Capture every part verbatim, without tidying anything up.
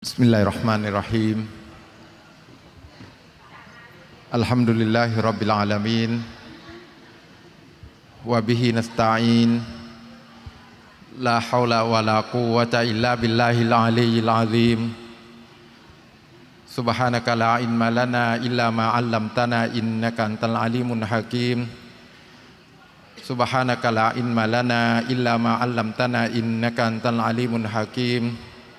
Bismillahirrahmanirrahim. Alhamdulillahi rabbil alamin. Wa bihi nasta'in. La hawla wa la quwwata illa billahil aliyyil azim. Subhanaka la ilma lana illa ma 'allamtana innaka antal alimun hakim. Subhanaka la ilma lana illa ma 'allamtana innaka antal alimun hakim.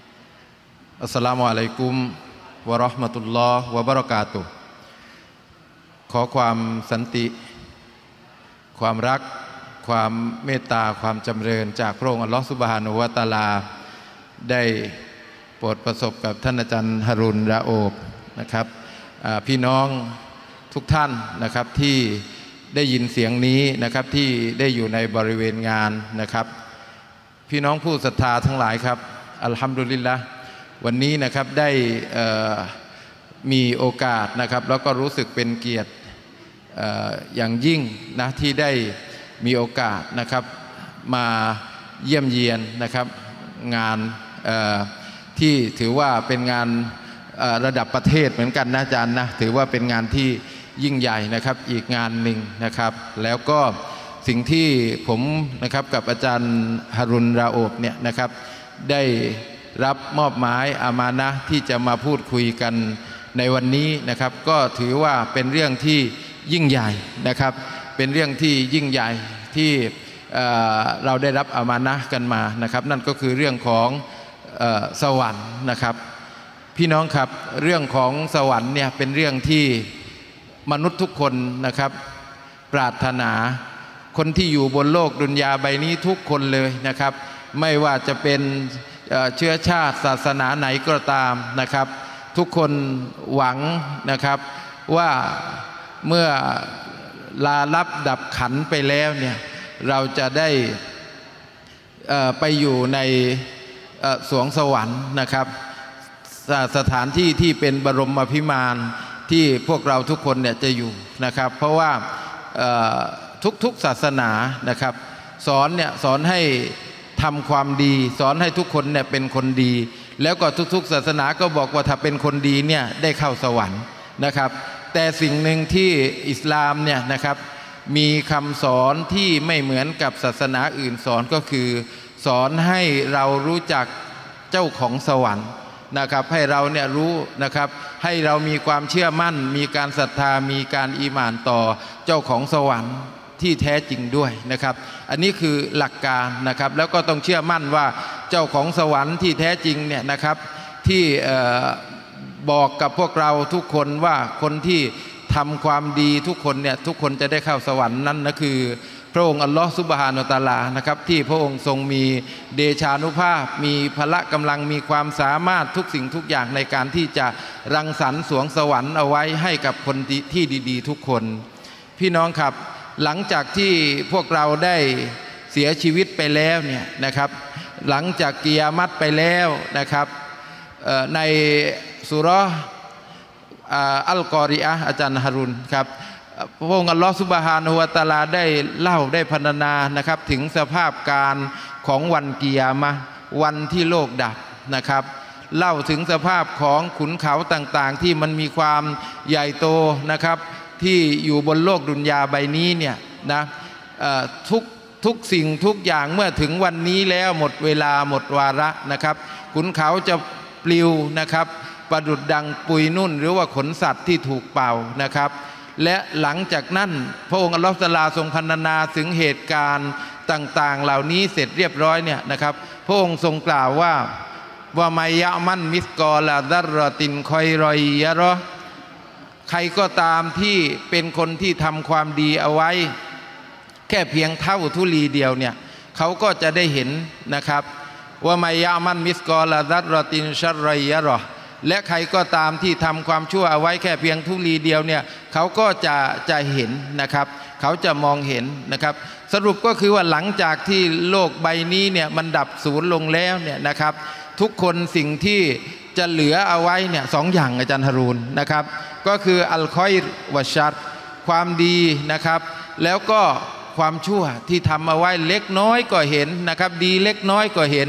Assalamualaikum warahmatullahi wabarakatuh.ขอความสันติความรักความเมตตาความจำเริญจากพระองค์อัลลอฮฺซุบฮานะฮูวะตะอาลาได้โปรดประสบกับท่านอาจารย์ฮารุนราโอบนะครับพี่น้องทุกท่านนะครับที่ได้ยินเสียงนี้นะครับที่ได้อยู่ในบริเวณงานนะครับพี่น้องผู้ศรัทธาทั้งหลายครับอัลฮัมดุลิลละห์วันนี้นะครับได้มีโอกาสนะครับแล้วก็รู้สึกเป็นเกียรติอย่างยิ่งนะที่ได้มีโอกาสนะครับมาเยี่ยมเยียนนะครับงานที่ถือว่าเป็นงานระดับประเทศเหมือนกันนะอาจารย์นะถือว่าเป็นงานที่ยิ่งใหญ่นะครับอีกงานหนึ่งนะครับแล้วก็สิ่งที่ผมนะครับกับอาจารย์ฮารุนราโอบเนี่ยนะครับได้รับมอบหมายอามานะห์ที่จะมาพูดคุยกันในวันนี้นะครับก็ถือว่าเป็นเรื่องที่ยิ่งใหญ่นะครับเป็นเรื่องที่ยิ่งใหญ่ที่เอ่อเราได้รับอามานะห์กันมานะครับนั่นก็คือเรื่องของเอ่อสวรรค์นะครับพี่น้องครับเรื่องของสวรรค์เนี่ยเป็นเรื่องที่มนุษย์ทุกคนนะครับปรารถนาคนที่อยู่บนโลกดุนยาใบนี้ทุกคนเลยนะครับไม่ว่าจะเป็นเชื้อชาติศาสนาไหนก็ตามนะครับทุกคนหวังนะครับว่าเมื่อลาลับดับขันไปแล้วเนี่ยเราจะได้ไปอยู่ในสวงสวรรค์นะครับสถานที่ที่เป็นบรมภิมานที่พวกเราทุกคนเนี่ยจะอยู่นะครับเพราะว่าทุกๆศาสนานะครับสอนเนี่ยสอนให้ทำความดีสอนให้ทุกคนเนี่ยเป็นคนดีแล้วก็ทุกๆศาสนาก็บอกว่าถ้าเป็นคนดีเนี่ยได้เข้าสวรรค์นะครับแต่สิ่งหนึ่งที่อิสลามเนี่ยนะครับมีคำสอนที่ไม่เหมือนกับศาสนาอื่นสอนก็คือสอนให้เรารู้จักเจ้าของสวรรค์นะครับให้เราเนี่ยรู้นะครับให้เรามีความเชื่อมั่นมีการศรัทธามีการอีหม่านต่อเจ้าของสวรรค์ที่แท้จริงด้วยนะครับอันนี้คือหลักการนะครับแล้วก็ต้องเชื่อมั่นว่าเจ้าของสวรรค์ที่แท้จริงเนี่ยนะครับที่บอกกับพวกเราทุกคนว่าคนที่ทำความดีทุกคนเนี่ยทุกคนจะได้เข้าสวรรค์นั่นนะคือพระองค์อัลลอฮฺซุบฮานะฮูวะตะอาลานะครับที่พระองค์ทรงมีเดชานุภาพมีพละกำลังมีความสามารถทุกสิ่งทุกอย่างในการที่จะรังสรรค์สวงสวรรค์เอาไว้ให้กับคนที่ดีๆทุกคนพี่น้องครับหลังจากที่พวกเราได้เสียชีวิตไปแล้วเนี่ยนะครับหลังจากกิยามัตไปแล้วนะครับในสุเราะห์อัลกอริอะห์อาจารย์ฮารุนครับพระองค์อัลลอฮฺซุบฮานะฮูวะตะอาลาได้เล่าได้พรรณนานะครับถึงสภาพการของวันกิยามะห์วันที่โลกดับนะครับเล่าถึงสภาพของขุนเขาต่างๆที่มันมีความใหญ่โตนะครับที่อยู่บนโลกดุนยาใบนี้เนี่ยนะทุกทุกสิ่งทุกอย่างเมื่อถึงวันนี้แล้วหมดเวลาหมดวาระนะครับขุนเขาจะปลิวนะครับประดุจดังปุยนุ่นหรือว่าขนสัตว์ที่ถูกเป่านะครับและหลังจากนั้นพระองค์อัลลอฮฺตะอาลาทรงพรรณนาถึงเหตุการณ์ต่างๆเหล่านี้เสร็จเรียบร้อยเนี่ยนะครับพระองค์ทรงกล่าวว่าว่ามัยยะมันมิสกอลาดัรรอตินคอยรอยยะรอใครก็ตามที่เป็นคนที่ทำความดีเอาไว้แค่เพียงเท่าทุลีเดียวเนี่ยเขาก็จะได้เห็นนะครับว่ามัยยะมันมิสกอลาดัรรอตินชัรรอยยะรอและใครก็ตามที่ทำความชั่วเอาไว้แค่เพียงทุลีเดียวเนี่ยเขาก็จะจะเห็นนะครับเขาจะมองเห็นนะครับสรุปก็คือว่าหลังจากที่โลกใบนี้เนี่ยมันดับสูญลงแล้วเนี่ยนะครับทุกคนสิ่งที่จะเหลือเอาไว้เนี่ยสองอย่างอาจารย์ฮารุนนะครับก็คืออัลคอยรวะชัรความดีนะครับแล้วก็ความชั่วที่ทำเอาไว้เล็กน้อยก็เห็นนะครับดีเล็กน้อยก็เห็น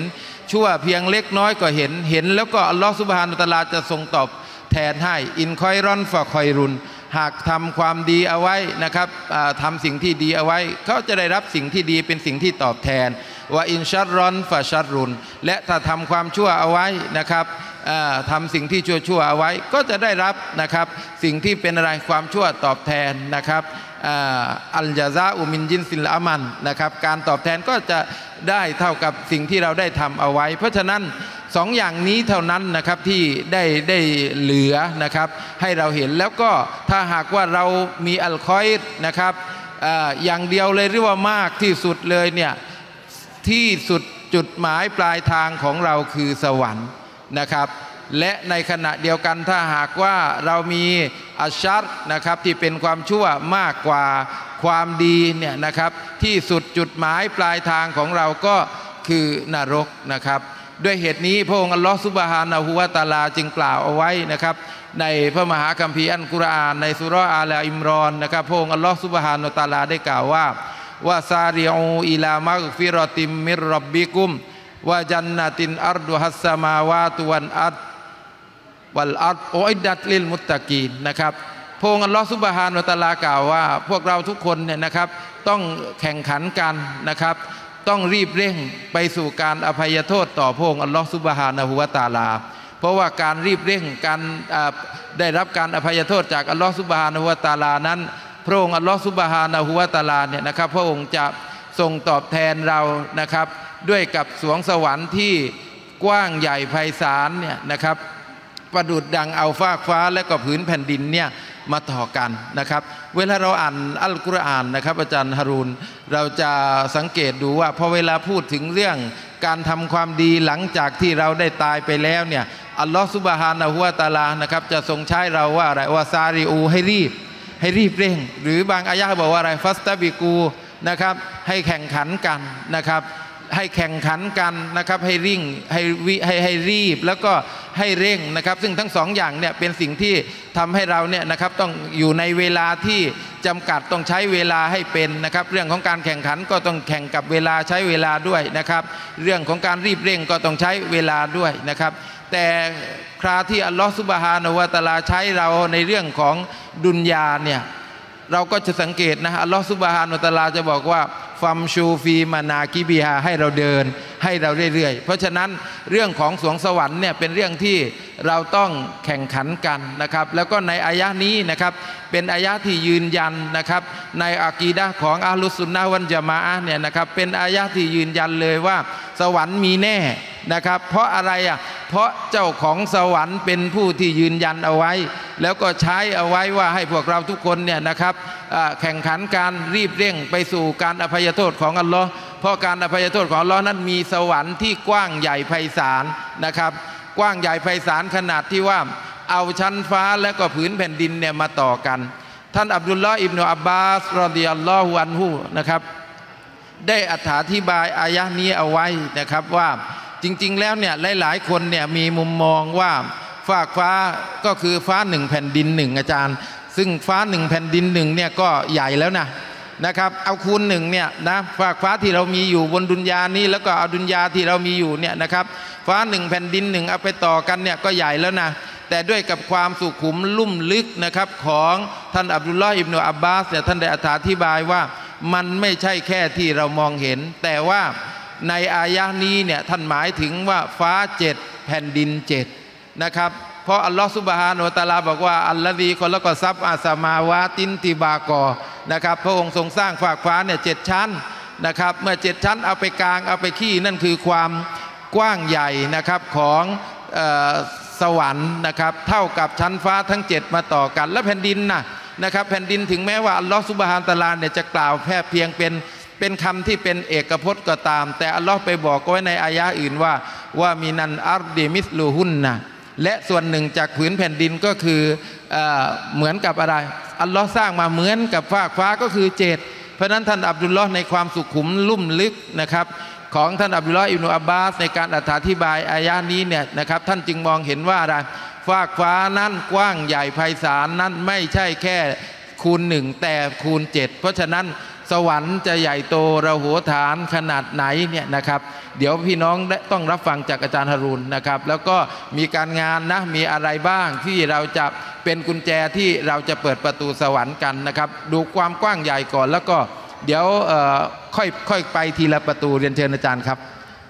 ชั่วเพียงเล็กน้อยก็เห็นเห็นแล้วก็อัลลอฮฺซุบฮานะฮูวะตะอาลาจะทรงตอบแทนให้อินคอยรอนฟะคอยรุนหากทำความดีเอาไว้นะครับทำสิ่งที่ดีเอาไว้เขาจะได้รับสิ่งที่ดีเป็นสิ่งที่ตอบแทนว่าอินชัรรอนฟะชัรรุนและถ้าทำความชั่วเอาไว้นะครับทำสิ่งที่ชั่วชั่วเอาไว้ก็จะได้รับนะครับสิ่งที่เป็นอะไรความชั่วตอบแทนนะครับอัลจาซาอุมินจินซิลอามันนะครับการตอบแทนก็จะได้เท่ากับสิ่งที่เราได้ทำเอาไว้เพราะฉะนั้นสองอย่างนี้เท่านั้นนะครับที่ได้ได้เหลือนะครับให้เราเห็นแล้วก็ถ้าหากว่าเรามีอัลคอยร์นะครับอย่างเดียวเลยหรือว่ามากที่สุดเลยเนี่ยที่สุดจุดหมายปลายทางของเราคือสวรรค์นะครับและในขณะเดียวกันถ้าหากว่าเรามีอัชชัรนะครับที่เป็นความชั่วมากกว่าความดีเนี่ยนะครับที่สุดจุดหมายปลายทางของเราก็คือนรกนะครับด้วยเหตุนี้พระองค์อัลลอฮฺซุบฮานะฮูวะตะอาลาจึงกล่าวเอาไว้นะครับในพระมหาคัมภีร์อัลกุรอานในสุเราะห์อาลอิมรอนนะครับพระองค์อัลลอฮฺซุบฮานะฮูวะตะอาลาได้กล่าวว่าว่าซาริอูอิลามัฆฟิรอติมมิรร็อบบิกุมวะญันนะตินอัรดุฮัสสมาวาตุวัลอัรฎวัลอัรฎอุอิดดัตลิลมุตตะกีนนะครับพระองค์อัลลอฮฺซุบฮานะฮูวะตะอาลากล่าวว่าพวกเราทุกคนเนี่ยนะครับต้องแข่งขันกันนะครับต้องรีบเร่งไปสู่การอภัยโทษต่อพระองค์อัลลอฮฺซุบฮานะฮูวะตะอาลาเพราะว่าการรีบเร่งการได้รับการอภัยโทษจากอัลลอฮฺซุบฮานะฮูวะตะอาลานั้นพระองค์อัลลอฮฺซุบฮานะฮูวะตะอาลาเนี่ยนะครับพระองค์จะทรงตอบแทนเรานะครับด้วยกับสวงสวรรค์ที่กว้างใหญ่ไพศาลเนี่ยนะครับประดุจดังเอาฟากฟ้าและก็ผืนแผ่นดินเนี่ยมาต่อกันนะครับเวลาเราอ่านอัลกุรอานนะครับอาจารย์ฮารูนเราจะสังเกตดูว่าพอเวลาพูดถึงเรื่องการทำความดีหลังจากที่เราได้ตายไปแล้วเนี่ยอัลลอฮฺซุบฮานะฮูวะตะอาลานะครับจะทรงใช้เราว่าอะไรว่าซาริอูให้รีบให้รีบเร่งหรือบางอายะห์บอกว่าอะไรฟัสตาบิกูนะครับให้แข่งขันกันนะครับให้แข่งขันกันนะครับให้ริ่งให้วิให้ให้รีบแล้วก็ให้เร่งนะครับซึ่งทั้งสองอย่างเนี่ยเป็นสิ่งที่ทำให้เราเนี่ยนะครับต้องอยู่ในเวลาที่จำกัดต้องใช้เวลาให้เป็นนะครับเรื่องของการแข่งขันก็ต้องแข่งกับเวลาใช้เวลาด้วยนะครับเรื่องของการรีบเร่งก็ต้องใช้เวลาด้วยนะครับแต่คราที่อัลลอฮฺซุบฮานะฮูวะตะอาลาใช้เราในเรื่องของดุนยาเนี่ยเราก็จะสังเกตนะอัลลอฮฺซุบฮานะฮูวะตะอาลาจะบอกว่าฟัมชูฟีมานากิบิฮาให้เราเดินให้เราเรื่อยๆเพราะฉะนั้นเรื่องของสวงสวรรค์เนี่ยเป็นเรื่องที่เราต้องแข่งขันกันนะครับแล้วก็ในอายะนี้นะครับเป็นอายะที่ยืนยันนะครับในอะกีดะห์ของอะห์ลุสซุนนะฮ์วัลญะมาอะห์เนี่ยนะครับเป็นอายะที่ยืนยันเลยว่าสวรรค์มีแน่นะครับเพราะอะไรอ่ะเพราะเจ้าของสวรรค์เป็นผู้ที่ยืนยันเอาไว้แล้วก็ใช้เอาไว้ว่าให้พวกเราทุกคนเนี่ยนะครับแข่งขันการรีบเร่งไปสู่การอภัยโทษของอัลลอฮ์เพราะการอภัยโทษของอัลลอฮ์นั้นมีสวรรค์ที่กว้างใหญ่ไพศาลนะครับกว้างใหญ่ไพศาลขนาดที่ว่าเอาชั้นฟ้าและก็ผืนแผ่นดินเนี่ยมาต่อกันท่านอับดุลลอฮ์อิบนุอับบาสรอฎิยัลลอฮุอันฮุนะครับได้อธิบายอายะห์นี้เอาไว้นะครับว่าจริงๆแล้วเนี่ยหลายๆคนเนี่ยมีมุมมองว่าฟากฟ้าก็คือฟ้าหนึ่งแผ่นดินหนึ่งอาจารย์ซึ่งฟ้าหนึ่งแผ่นดินหนึ่งเนี่ยก็ใหญ่แล้วนะนะครับเอาคูณหนึ่งเนี่ยนะฟากฟ้าที่เรามีอยู่บนดุนยานี้แล้วก็เอาดุนยาที่เรามีอยู่เนี่ยนะครับฟ้าหนึ่งแผ่นดินหนึ่งเอาไปต่อกันเนี่ยก็ใหญ่แล้วนะแต่ด้วยกับความสุขุมลุ่มลึกนะครับของท่านอับดุลลอฮ์อิบนุอับบาสเนี่ยท่านได้อธิบายว่ามันไม่ใช่แค่ที่เรามองเห็นแต่ว่าในอายะห์นี้เนี่ยท่านหมายถึงว่าฟ้าเจ็ดแผ่นดินเจ็ดนะครับเพราะอัลลอฮฺซุบฮานะฮูวะตะอาลาบอกว่าอัลลอฮีคอละกอซับอาสมาวาตินติบากอนะครับพระองค์ทรงสร้างฟากฟ้าเนี่ยเจ็ดชั้นนะครับเมื่อเจ็ดชั้นเอาไปกลางเอาไปขี้นั่นคือความกว้างใหญ่นะครับของเอ่อสวรรค์นะครับเท่ากับชั้นฟ้าทั้งเจ็ดมาต่อกันและแผ่นดินนะนะครับแผ่นดินถึงแม้ว่าอัลลอฮฺซุบฮานะฮูวะตะอาลาเนี่ยจะกล่าวแค่เพียงเป็นเป็นคำที่เป็นเอกพจน์ก็ตามแต่อัลลอฮ์ไปบอกไว้ในอายะห์อื่นว่าว่ามินันอัรดิมิสลูฮุนนะและส่วนหนึ่งจากผืนแผ่นดินก็คือเอ่อเหมือนกับอะไรอัลลอฮ์สร้างมาเหมือนกับฟากฟ้าก็คือเจ็ดเพราะนั้นท่านอับดุลลอฮ์ในความสุขุมลุ่มลึกนะครับของท่านอับดุลลอฮ์อิบนุอับบาสในการอธิบายอายะห์นี้เนี่ยนะครับท่านจึงมองเห็นว่าอะไรฟากฟ้านั้นกว้างใหญ่ไพศาลนั้นไม่ใช่แค่คูณหนึ่งแต่คูณเจ็ดเพราะฉะนั้นสวรรค์จะใหญ่โตระโหฐานขนาดไหนเนี่ยนะครับเดี๋ยวพี่น้องต้องรับฟังจากอาจารย์ฮารุนนะครับแล้วก็มีการงานนะมีอะไรบ้างที่เราจะเป็นกุญแจที่เราจะเปิดประตูสวรรค์กันนะครับดูความกว้างใหญ่ก่อนแล้วก็เดี๋ยวค่อยค่อยไปทีละประตูเรียนเชิญอาจารย์ครับ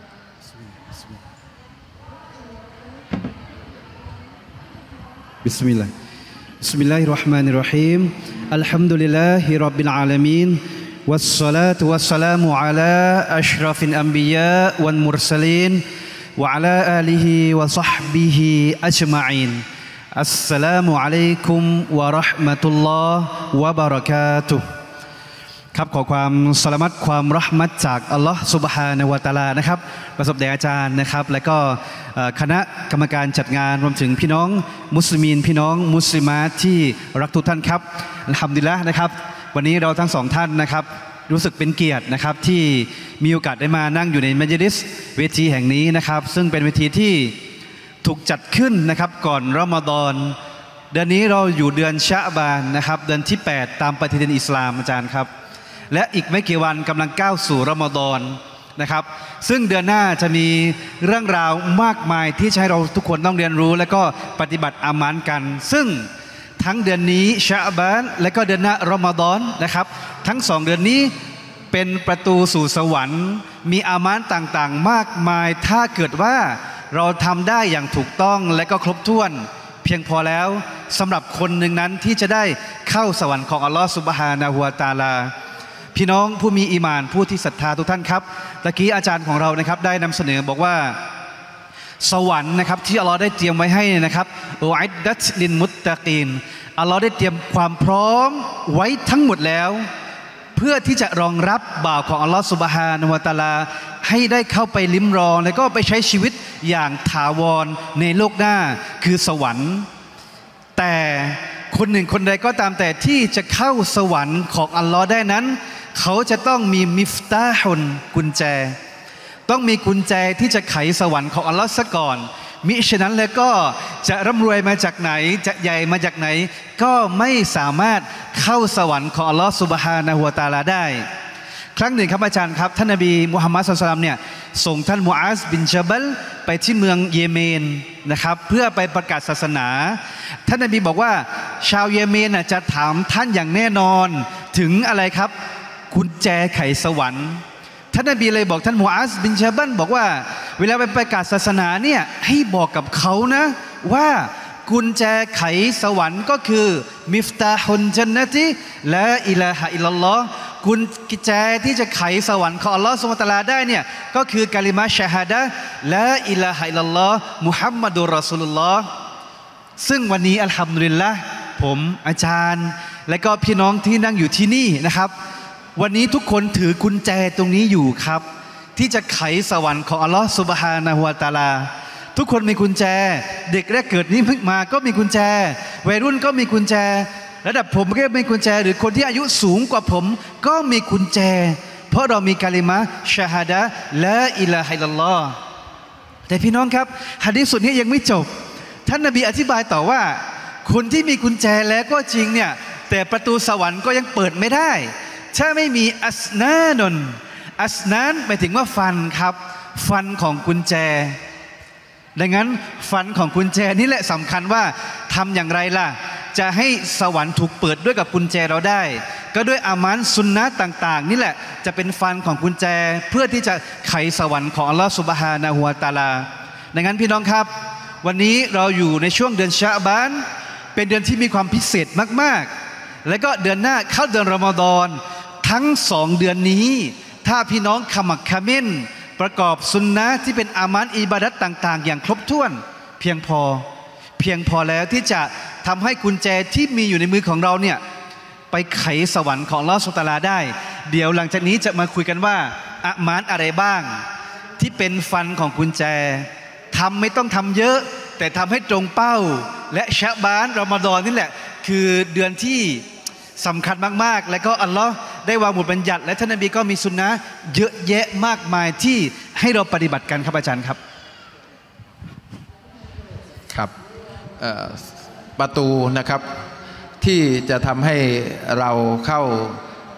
บิสมิลลาห์บิสมิลลาฮิรเราะห์มานิรเราะฮีมอัลฮัมดุลิลลาฮิร็อบบิลอาลามีนวัสศอลาตุวัสสลามุอะลาอัชเราะฟิลอัมบิยาวัลมุรสลีนวะอะลาอาลิฮิวะศอฮบิฮิอัจมะอีนอัสสลามุอะลัยกุมวะเราะห์มะตุลลอฮ์วะบะเราะกาตุฮ์ครับขอความสลามัตความเราะห์มัตจากอัลลอฮ์ซุบฮานะฮูวะตะอาลานะครับประสบแด่อาจารย์นะครับและก็คณะกรรมการจัดงานรวมถึงพี่น้องมุสลิมีนพี่น้องมุสลิมาที่รักทุกท่านครับอัลฮัมดุลิลละห์นะครับวันนี้เราทั้งสองท่านนะครับรู้สึกเป็นเกียรตินะครับที่มีโอกาสได้มานั่งอยู่ในมัจลิสเวทีแห่งนี้นะครับซึ่งเป็นเวทีที่ถูกจัดขึ้นนะครับก่อนรอมฎอนเดือนนี้เราอยู่เดือนชะบานนะครับเดือนที่แปดตามปฏิทินอิสลามอาจารย์ครับและอีกไม่กี่วันกำลังก้าวสู่รอมฎอนนะครับซึ่งเดือนหน้าจะมีเรื่องราวมากมายที่จะให้เราทุกคนต้องเรียนรู้และก็ปฏิบัติอามานกันซึ่งทั้งเดือนนี้ชะบานและก็เดือนหน้ารอมฎอนนะครับทั้งสองเดือนนี้เป็นประตูสู่สวรรค์มีอามานต่างๆมากมายถ้าเกิดว่าเราทำได้อย่างถูกต้องและก็ครบถ้วนเพียงพอแล้วสำหรับคนหนึ่งนั้นที่จะได้เข้าสวรรค์ของอัลลอฮฺซุบฮานะฮูวะตะอาลาพี่น้องผู้มีอีหม่านผู้ที่ศรัทธาทุกท่านครับตะกี้อาจารย์ของเรานะครับได้นำเสนอบอกว่าสวรรค์นะครับที่อัลลอฮ์ได้เตรียมไว้ให้นะครับอุอิดดัตลินมุตตะกีนอัลลอฮ์ได้เตรียมความพร้อมไว้ทั้งหมดแล้วเพื่อที่จะรองรับบ่าวของอัลลอฮ์ซุบฮานะฮูวะตะอาลาให้ได้เข้าไปลิ้มรองและก็ไปใช้ชีวิตอย่างถาวรในโลกหน้าคือสวรรค์แต่คนหนึ่งคนใดก็ตามแต่ที่จะเข้าสวรรค์ของอัลลอฮ์ได้นั้นเขาจะต้องมีมิฟตาฮุนกุญแจต้องมีกุญแจที่จะไขสวรรค์ของอัลลอฮ์ซะก่อนมิฉะนั้นแล้วก็จะร่ำรวยมาจากไหนจะใหญ่มาจากไหนก็ไม่สามารถเข้าสวรรค์ของอัลลอฮ์ซุบฮานะฮูวะตะอาลาได้ครั้งหนึ่งครับอาจารย์ครับท่านนบีมุฮัมมัดศ็อลลัลลอฮุอะลัยฮิวะซัลลัมเนี่ยส่งท่านมูอาซบินญะบัลไปที่เมืองเยเมนนะครับเพื่อไปประกาศศาสนาท่านนบีบอกว่าชาวเยเมนจะถามท่านอย่างแน่นอนถึงอะไรครับกุญแจไขสวรรค์ท่านนบีเลยบอกท่านมูอาซบินญะบัลบอกว่าเวลาไปประกาศศาสนาเนี่ยให้บอกกับเขานะว่ากุญแจไขสวรรค์ก็คือมิฟตาฮุนญันนะติลาอิลาฮะอิลลัลลอฮ์กุญแจที่จะไขสวรรค์ของอัลลอฮ์ซุบฮานะฮูวะตะอาลาได้เนี่ยก็คือกะลิมะฮ์ชะฮาดะห์ลาอิลาฮะอิลลัลลอฮ์มุฮัมมัดุรรอซูลุลลอฮ์ซึ่งวันนี้อัลฮัมดุลิลละห์ผมอาจารย์และก็พี่น้องที่นั่งอยู่ที่นี่นะครับวันนี้ทุกคนถือกุญแจตรงนี้อยู่ครับที่จะไขสวรรค์ของอัลลอฮ์ซุบฮานะฮูวะตะอาลาทุกคนมีกุญแจเด็กแรกเกิดนี้เพิ่งมาก็มีกุญแจวัยรุ่นก็มีกุญแจระดับผมก็มีกุญแจหรือคนที่อายุสูงกว่าผมก็มีกุญแจเพราะเรามีกะลิมะฮ์ชะฮาดะห์ลาอิลาฮะอิลลัลลอฮ์แต่พี่น้องครับหะดีษสุดนี้ยังไม่จบท่านนบีอธิบายต่อว่าคนที่มีกุญแจแล้วก็จริงเนี่ยแต่ประตูสวรรค์ก็ยังเปิดไม่ได้ถ้าไม่มีอัสนานนอัสนานหมายถึงว่าฟันครับฟันของกุญแจดังนั้นฟันของกุญแจนี่แหละสำคัญว่าทำอย่างไรล่ะจะให้สวรรค์ถูกเปิดด้วยกับกุญแจเราได้ก็ด้วยอามานสุนนะต่างๆนี่แหละจะเป็นฟันของกุญแจเพื่อที่จะไขสวรรค์ของอัลลอฮฺซุบฮานะฮูวะตะอาลาดังนั้นพี่น้องครับวันนี้เราอยู่ในช่วงเดือนชะบานเป็นเดือนที่มีความพิเศษมากๆและก็เดือนหน้าเข้าเดือนรอมฎอนทั้งสองเดือนนี้ถ้าพี่น้องขมักเขม้นประกอบสุนนะที่เป็นอามานอิบาดัตต่างๆอย่างครบถ้วนเพียงพอเพียงพอแล้วที่จะทำให้กุญแจที่มีอยู่ในมือของเราเนี่ยไปไขสวรรค์ของอัลเลาะห์ซุบฮานะฮูวะตะอาลาได้เดี๋ยวหลังจากนี้จะมาคุยกันว่าอามานอะไรบ้างที่เป็นฟันของกุญแจทำไม่ต้องทำเยอะแต่ทำให้ตรงเป้าและชะบานรอมฎอนนี่แหละคือเดือนที่สำคัญมากๆและก็อัลลอฮ์ได้วางบทบัญญัติและท่านนบีก็มีสุนนะเยอะแยะมากมายที่ให้เราปฏิบัติกันครับอาจารย์ครับครับประตูนะครับที่จะทำให้เราเข้า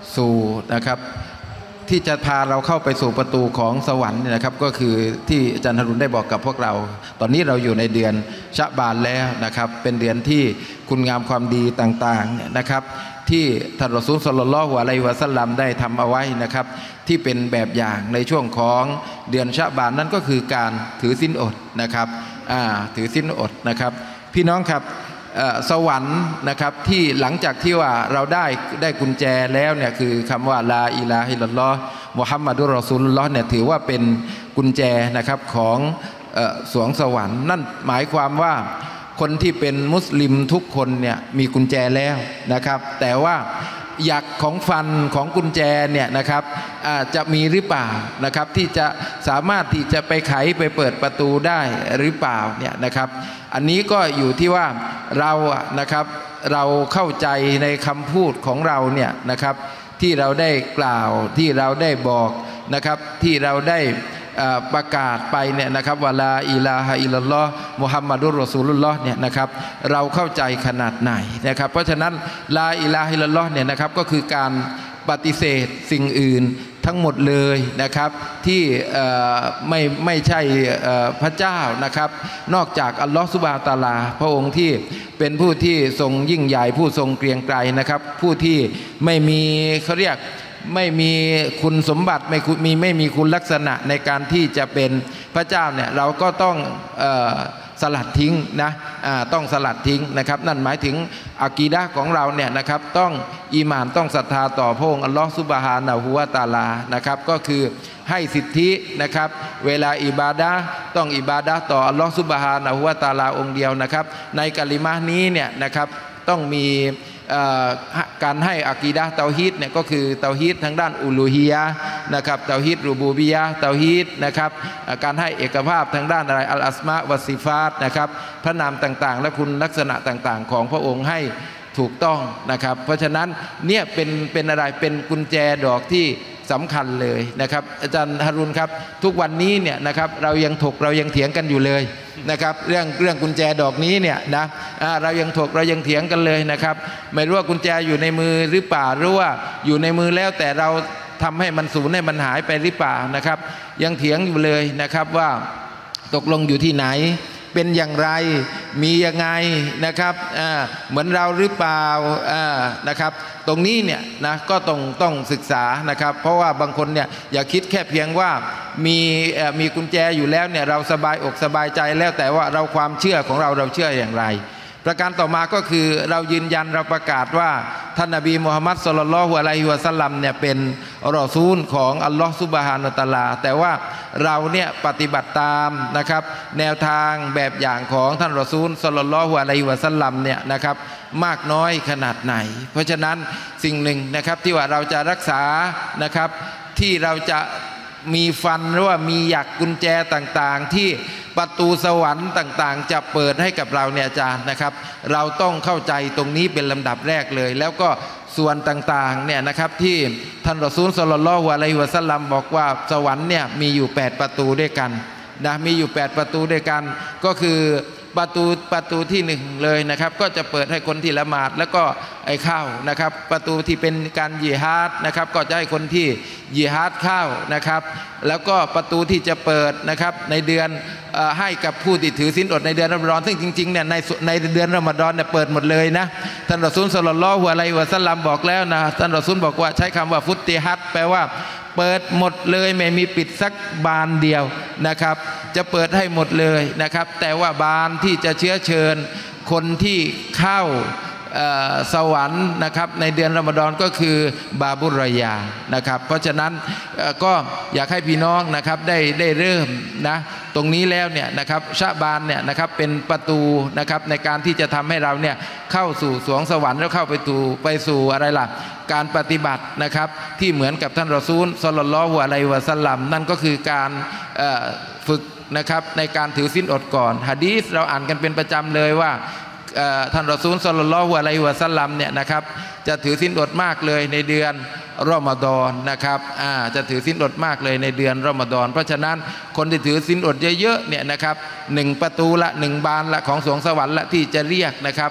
สู่นะครับที่จะพาเราเข้าไปสู่ประตูของสวรรค์นะครับก็คือที่อาจารย์ฮารุนได้บอกกับพวกเราตอนนี้เราอยู่ในเดือนชะบานแล้วนะครับเป็นเดือนที่คุณงามความดีต่างๆนะครับที่ท่านรอซูล ศ็อลลัลลอฮุอะลัยฮิวะซัลลัมได้ทำเอาไว้นะครับที่เป็นแบบอย่างในช่วงของเดือนชะบานนั่นก็คือการถือศีลอดนะครับอ่าถือศีลอดนะครับพี่น้องครับสวรรค์นะครับที่หลังจากที่ว่าเราได้ได้กุญแจแล้วเนี่ยคือคำว่าลาอิลาฮะอิลลัลลอฮ์มุฮัมมัดุรรอซูลุลลอฮ์เนี่ยถือว่าเป็นกุญแจนะครับของสวงสวรรค์นั่นหมายความว่าคนที่เป็นมุสลิมทุกคนเนี่ยมีกุญแจแล้วนะครับแต่ว่าหยักของฟันของกุญแจเนี่ยนะครับจะมีหรือเปล่านะครับที่จะสามารถที่จะไปไขไปเปิดประตูได้หรือเปล่าเนี่ยนะครับอันนี้ก็อยู่ที่ว่าเรานะครับเราเข้าใจในคำพูดของเราเนี่ยนะครับที่เราได้กล่าวที่เราได้บอกนะครับที่เราได้ประกาศไปเนี่ยนะครับวะลาอิลาฮะอิลลัลลอฮ์มุฮัมมัดุรรอซูลุลลอฮ์เนี่ยนะครับเราเข้าใจขนาดไหนนะครับเพราะฉะนั้นลาอิลาฮะอิลลัลลอฮ์เนี่ยนะครับก็คือการปฏิเสธสิ่งอื่นทั้งหมดเลยนะครับที่ไม่ไม่ใช่พระเจ้านะครับนอกจากอัลลอฮฺซุบฮานะฮูวะตะอาลาพระองค์ที่เป็นผู้ที่ทรงยิ่งใหญ่ผู้ทรงเกรียงไกรนะครับผู้ที่ไม่มีเขาเรียกไม่มีคุณสมบัติไม่มีไม่มีคุณลักษณะในการที่จะเป็นพระเจ้าเนี่ยเราก็ต้องเอ่อสลัดทิ้งนะต้องสลัดทิ้งนะครับนั่นหมายถึงอากีดะห์ของเราเนี่ยนะครับต้องอีหม่านต้องศรัทธาต่อพระองค์อัลลอฮฺซุบฮานะฮูวะตะอาลานะครับก็คือให้สิทธินะครับเวลาอิบาดะห์ต้องอิบาดะห์ต่ออัลลอฮฺซุบฮานะฮูวะตะอาลาองค์เดียวนะครับในกะลิมะห์นี้เนี่ยนะครับต้องมีการให้อากีดะห์เตาฮีดเนี่ยก็คือเตาฮีดทางด้านอูลูฮียะห์นะครับเตาฮีดรูบูบียะห์เตาฮีดนะครับการให้เอกภาพทางด้านอะไรอัลอัสมาวัสซิฟาตนะครับพระนามต่างๆและคุณลักษณะต่างๆของพระองค์ให้ถูกต้องนะครับเพราะฉะนั้นเนี่ยเป็นเป็นอะไรเป็นกุญแจดอกที่สำคัญเลยนะครับอาจารย์ฮารุนครับทุกวันนี้เนี่ยนะครับเรายังถกเรายังเถียงกันอยู่เลยนะครับเรื่องเรื่องกุญแจดอกนี้เนี่ยนะเรายังถกเรายังเถียงกันเลยนะครับไม่รู้ว่ากุญแจอยู่ในมือหรือเปล่าหรือว่าอยู่ในมือแล้วแต่เราทำให้มันสูญให้มันหายไปหรือเปล่านะครับยังเถียงอยู่เลยนะครับว่าตกลงอยู่ที่ไหนเป็นอย่างไรมียังไงนะครับเหมือนเราหรือเปล่านะครับตรงนี้เนี่ยนะก็ต้องต้องศึกษานะครับเพราะว่าบางคนเนี่ยอย่าคิดแค่เพียงว่ามีมีกุญแจอยู่แล้วเนี่ยเราสบายอกสบายใจแล้วแต่ว่าเราความเชื่อของเราเราเชื่ออย่างไรประการต่อมาก็คือเรายืนยันเราประกาศว่าท่านนบีมุฮัมมัด ศ็อลลัลลอฮุอะลัยฮิวะซัลลัมเนี่ยเป็นรอซูลของอัลลอฮฺซุบฮานะฮูวะตะอาลาแต่ว่าเราเนี่ยปฏิบัติตามนะครับแนวทางแบบอย่างของท่านรอซูล ศ็อลลัลลอฮุอะลัยฮิวะซัลลัมเนี่ยนะครับมากน้อยขนาดไหนเพราะฉะนั้นสิ่งหนึ่งนะครับที่ว่าเราจะรักษานะครับที่เราจะมีฟันหรือว่ามีหยักกุญแจต่างๆที่ประตูสวรรค์ต่างๆจะเปิดให้กับเราเนี่ยอาจารย์นะครับเราต้องเข้าใจตรงนี้เป็นลำดับแรกเลยแล้วก็ส่วนต่างๆเนี่ยนะครับที่ท่านรอซูล ศ็อลลัลลอฮุอะลัยฮิวะซัลลัมบอกว่าสวรรค์เนี่ยมีอยู่แปดประตูด้วยกันนะมีอยู่แปดประตูด้วยกันก็คือประตูประตูที่หนึ่งเลยนะครับก็จะเปิดให้คนที่ละหมาดแล้วก็ไอ้เข้านะครับประตูที่เป็นการยิฮาดนะครับก็จะให้คนที่ยิฮาดเข้านะครับแล้วก็ประตูที่จะเปิดนะครับในเดือนให้กับผู้ที่ถือศีลอดในเดือนรอมฎอนซึ่งจริงๆเนี่ยในในเดือนรอมฎอนเนี่ยเปิดหมดเลยนะท่านรอซูล ศ็อลลัลลอฮุอะลัยฮิวะซัลลัมบอกแล้วนะท่านรอซูลบอกว่าใช้คำว่าฟุตติฮัดแปลว่าเปิดหมดเลยไม่มีปิดสักบานเดียวนะครับจะเปิดให้หมดเลยนะครับแต่ว่าบานที่จะเชื้อเชิญคนที่เข้าสวรรค์นะครับในเดือนรอมฎอนก็คือบาบุรรยานะครับเพราะฉะนั้นก็อยากให้พี่น้องนะครับได้ได้เริ่มนะตรงนี้แล้วเนี่ยนะครับชะบานเนี่ยนะครับเป็นประตูนะครับในการที่จะทำให้เราเนี่ยเข้าสู่สวงสวรรค์แล้วเข้าไปสู่ไปสู่อะไรล่ะการปฏิบัตินะครับที่เหมือนกับท่านรอซูล ศ็อลลัลลอฮุอะลัยฮิวะซัลลัมนั่นก็คือการฝึกนะครับในการถือศีลอดก่อนหะดีษเราอ่านกันเป็นประจำเลยว่าท่านรอซูล ศ็อลลัลลอฮุอะลัยฮิวะซัลลัมเนี่ยนะครับจะถือศีลอดมากเลยในเดือนรอมฎอนนะครับจะถือศีลอดมากเลยในเดือนรอมฎอนเพราะฉะนั้นคนที่ถือศีลอดเยอะๆเนี่ยนะครับหนึ่งประตูละหนึ่งบานละของสวงสวรรค์ละที่จะเรียกนะครับ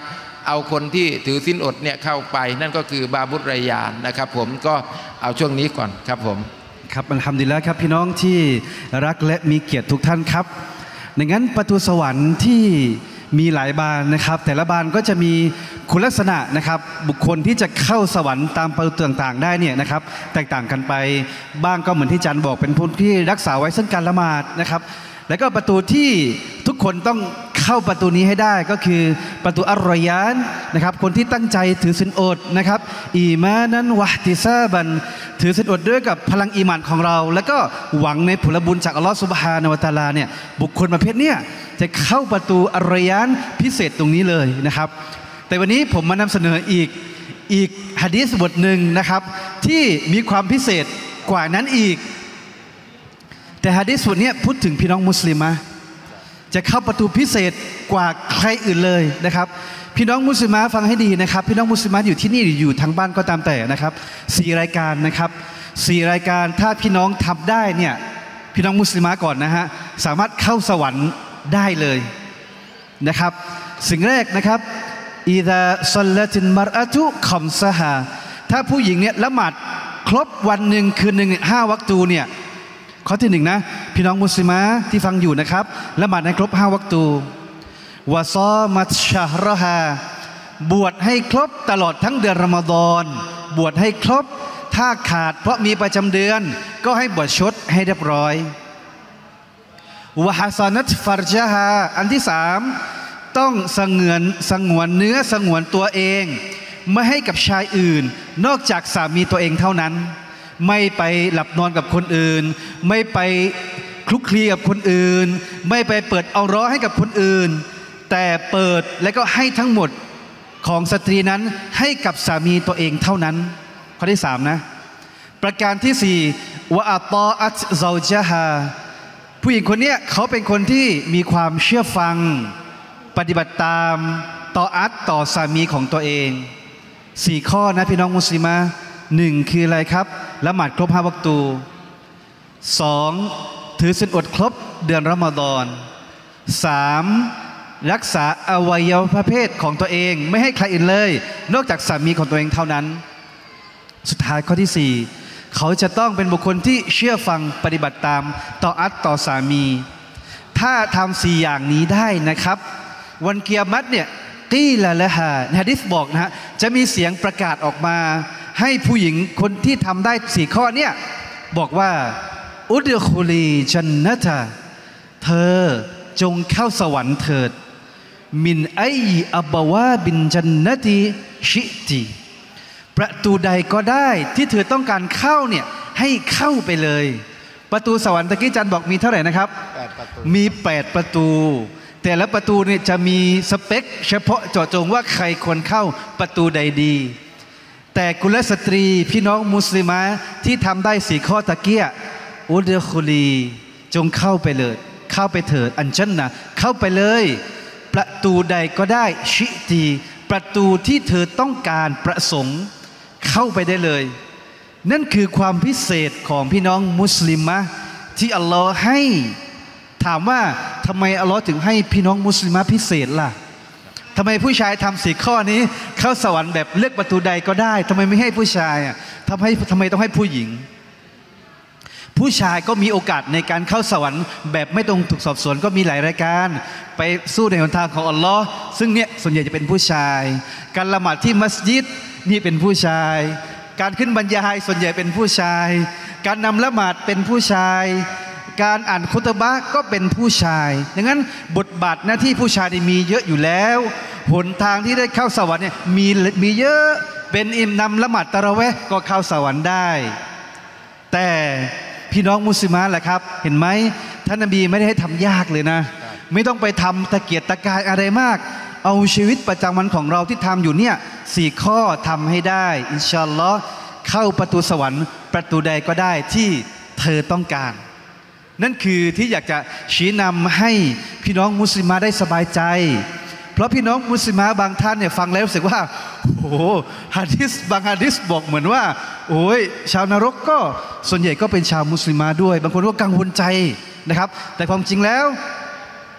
เอาคนที่ถือศีลอดเนี่ยเข้าไปนั่นก็คือบาบุรรยานนะครับผมก็เอาช่วงนี้ก่อนครับผมครับอัลฮัมดุลิลละห์ครับพี่น้องที่รักและมีเกียรติทุกท่านครับดังนั้นประตูสวรรค์ที่มีหลายบานนะครับแต่ละบานก็จะมีคุณลักษณะนะครับบุคคลที่จะเข้าสวรรค์ตามประตูต่างๆได้เนี่ยนะครับแตกต่างกันไปบ้างก็เหมือนที่อาจารย์บอกเป็นผู้ที่รักษาไว้ซึ่งการละหมาดนะครับแล้วก็ประตูที่ทุกคนต้องเข้าประตูนี้ให้ได้ก็คือประตูอัรรอยานนะครับคนที่ตั้งใจถือศีลอดนะครับอีมานันวะติซาบันถือศีลอดด้วยกับพลังอีหม่านของเราแล้วก็หวังในผลบุญจากอัลลอฮฺซุบฮานะฮูวะตะอาลาเนี่ยบุคคลประเภทเนี้ยจะเข้าประตูอัรรอยานพิเศษตรงนี้เลยนะครับแต่วันนี้ผมมานำเสนออีกอีกหะดีษบทหนึ่งนะครับที่มีความพิเศษกว่านั้นอีกแต่หะดีษบทนี้พูดถึงพี่น้องมุสลิมะจะเข้าประตูพิเศษกว่าใครอื่นเลยนะครับพี่น้องมุสลิมะฟังให้ดีนะครับพี่น้องมุสลิมะอยู่ที่นี่อยู่ทางบ้านก็ตามแต่นะครับสี่รายการนะครับสี่รายการถ้าพี่น้องทำได้เนี่ยพี่น้องมุสลิมะก่อนนะฮะสามารถเข้าสวรรค์ได้เลยนะครับสิ่งแรกนะครับอิดะซัลลัตินมารอะตุคอมซะฮาถ้าผู้หญิงเนี่ยละหมาดครบวันหนึ่งคืนหนึ่งห้าวักตูเนี่ยข้อที่หนึ่งนะพี่น้องมุสลิมะที่ฟังอยู่นะครับละหมาดให้ครบห้าวักตูวะซอมัตชะฮรฮาบวชให้ครบตลอดทั้งเดือนรอมฎอนบวชให้ครบถ้าขาดเพราะมีประจำเดือนก็ให้บวชชดให้เรียบร้อยวะฮะซานัตฟัรจฮาอันที่สามต้องสงวนสงวนเนื้อสงวนตัวเองไม่ให้กับชายอื่นนอกจากสามีตัวเองเท่านั้นไม่ไปหลับนอนกับคนอื่นไม่ไปคลุกคลีกับคนอื่นไม่ไปเปิดเอาร้อให้กับคนอื่นแต่เปิดและก็ให้ทั้งหมดของสตรีนั้นให้กับสามีตัวเองเท่านั้นข้อที่สามนะประการที่สี่วะอัตออัตซอจฮาผู้หญิงคนนี้เขาเป็นคนที่มีความเชื่อฟังปฏิบัติตามต่ออัตต่อสามีของตัวเองสี่ข้อนะพี่น้องมุสลิมะหนึ่งคืออะไรครับละหมาดครบห้าวักตูสองถือศีลอดครบเดือนรอมฎอนสามรักษาอวัยวะเพศของตัวเองไม่ให้ใครอื่นเลยนอกจากสามีของตัวเองเท่านั้นสุดท้ายข้อที่สี่เขาจะต้องเป็นบุคคลที่เชื่อฟังปฏิบัติตามต่ออัตต่อสามีถ้าทำสี่อย่างนี้ได้นะครับวันกิยามัตเนี่ยกีละละฮะฮะดิษบอกนะฮะจะมีเสียงประกาศออกมาให้ผู้หญิงคนที่ทำได้สี่ข้อเนี่ยบอกว่าอุดคุลีจันนะตะเธอจงเข้าสวรรค์เถิดมินไออับบาวาบินจันนะติชิติประตูใดก็ได้ที่เธอต้องการเข้าเนี่ยให้เข้าไปเลยประตูสวรรค์ตะกี้จันบอกมีเท่าไหร่นะครับมีแปดประตูแต่ละประตูเนี่ยจะมีสเปคเฉพาะเจาะจงว่าใครควรเข้าประตูใดดีแต่กุลสตรีพี่น้องมุสลิมะที่ทำได้สี่ข้อตะเกียอุดคุลีจงเข้าไปเลยเข้าไปเถิดอันจันนะเข้าไปเลยประตูใดก็ได้ชิตีประตูที่เธอต้องการประสงค์เข้าไปได้เลยนั่นคือความพิเศษของพี่น้องมุสลิมะที่อัลลอฮ์ให้ถามว่าทำไมอัลลอฮ์ถึงให้พี่น้องมุสลิมะพิเศษล่ะทำไมผู้ชายทำสี่ข้อนี้เข้าสวรรค์แบบเลือกประตูใดก็ได้ทำไมไม่ให้ผู้ชายอ่ะทำให้ทำไมต้องให้ผู้หญิงผู้ชายก็มีโอกาสในการเข้าสวรรค์แบบไม่ต้องถูกสอบสวนก็มีหลายรายการไปสู้ในหนทางของอัลลอฮ์ซึ่งเนี่ยส่วนใหญ่จะเป็นผู้ชายการละหมาดที่มัสยิดนี่เป็นผู้ชายการขึ้นบรรยายส่วนใหญ่เป็นผู้ชายการนำละหมาดเป็นผู้ชายการอ่านคุตบะก็เป็นผู้ชายดังนั้นบทบาทหน้าที่ผู้ชายมีเยอะอยู่แล้วหนทางที่ได้เข้าสวรรค์เนี่ยมีมีเยอะเป็นอิมนำละหมาดตะเราะเวห์ก็เข้าสวรรค์ได้แต่พี่น้องมุสลิมะแหละครับเห็นไหมท่านนบีไม่ได้ให้ทำยากเลยนะไม่ต้องไปทำตะเกียกตะกายอะไรมากเอาชีวิตประจำวันของเราที่ทำอยู่เนี่ยสี่ข้อทำให้ได้อินชาอัลลอฮ์เข้าประตูสวรรค์ประตูใดก็ได้ที่เธอต้องการนั่นคือที่อยากจะชี้นำให้พี่น้องมุสลิมะได้สบายใจเพราะพี่น้องมุสลิมะบางท่านเนี่ยฟังแล้วรู้สึกว่าโอ้โหหะดีษบางหะดีษบอกเหมือนว่าโอ้ยชาวนรกก็ส่วนใหญ่ก็เป็นชาวมุสลิมะด้วยบางคนก็กังวลใจนะครับแต่ความจริงแล้ว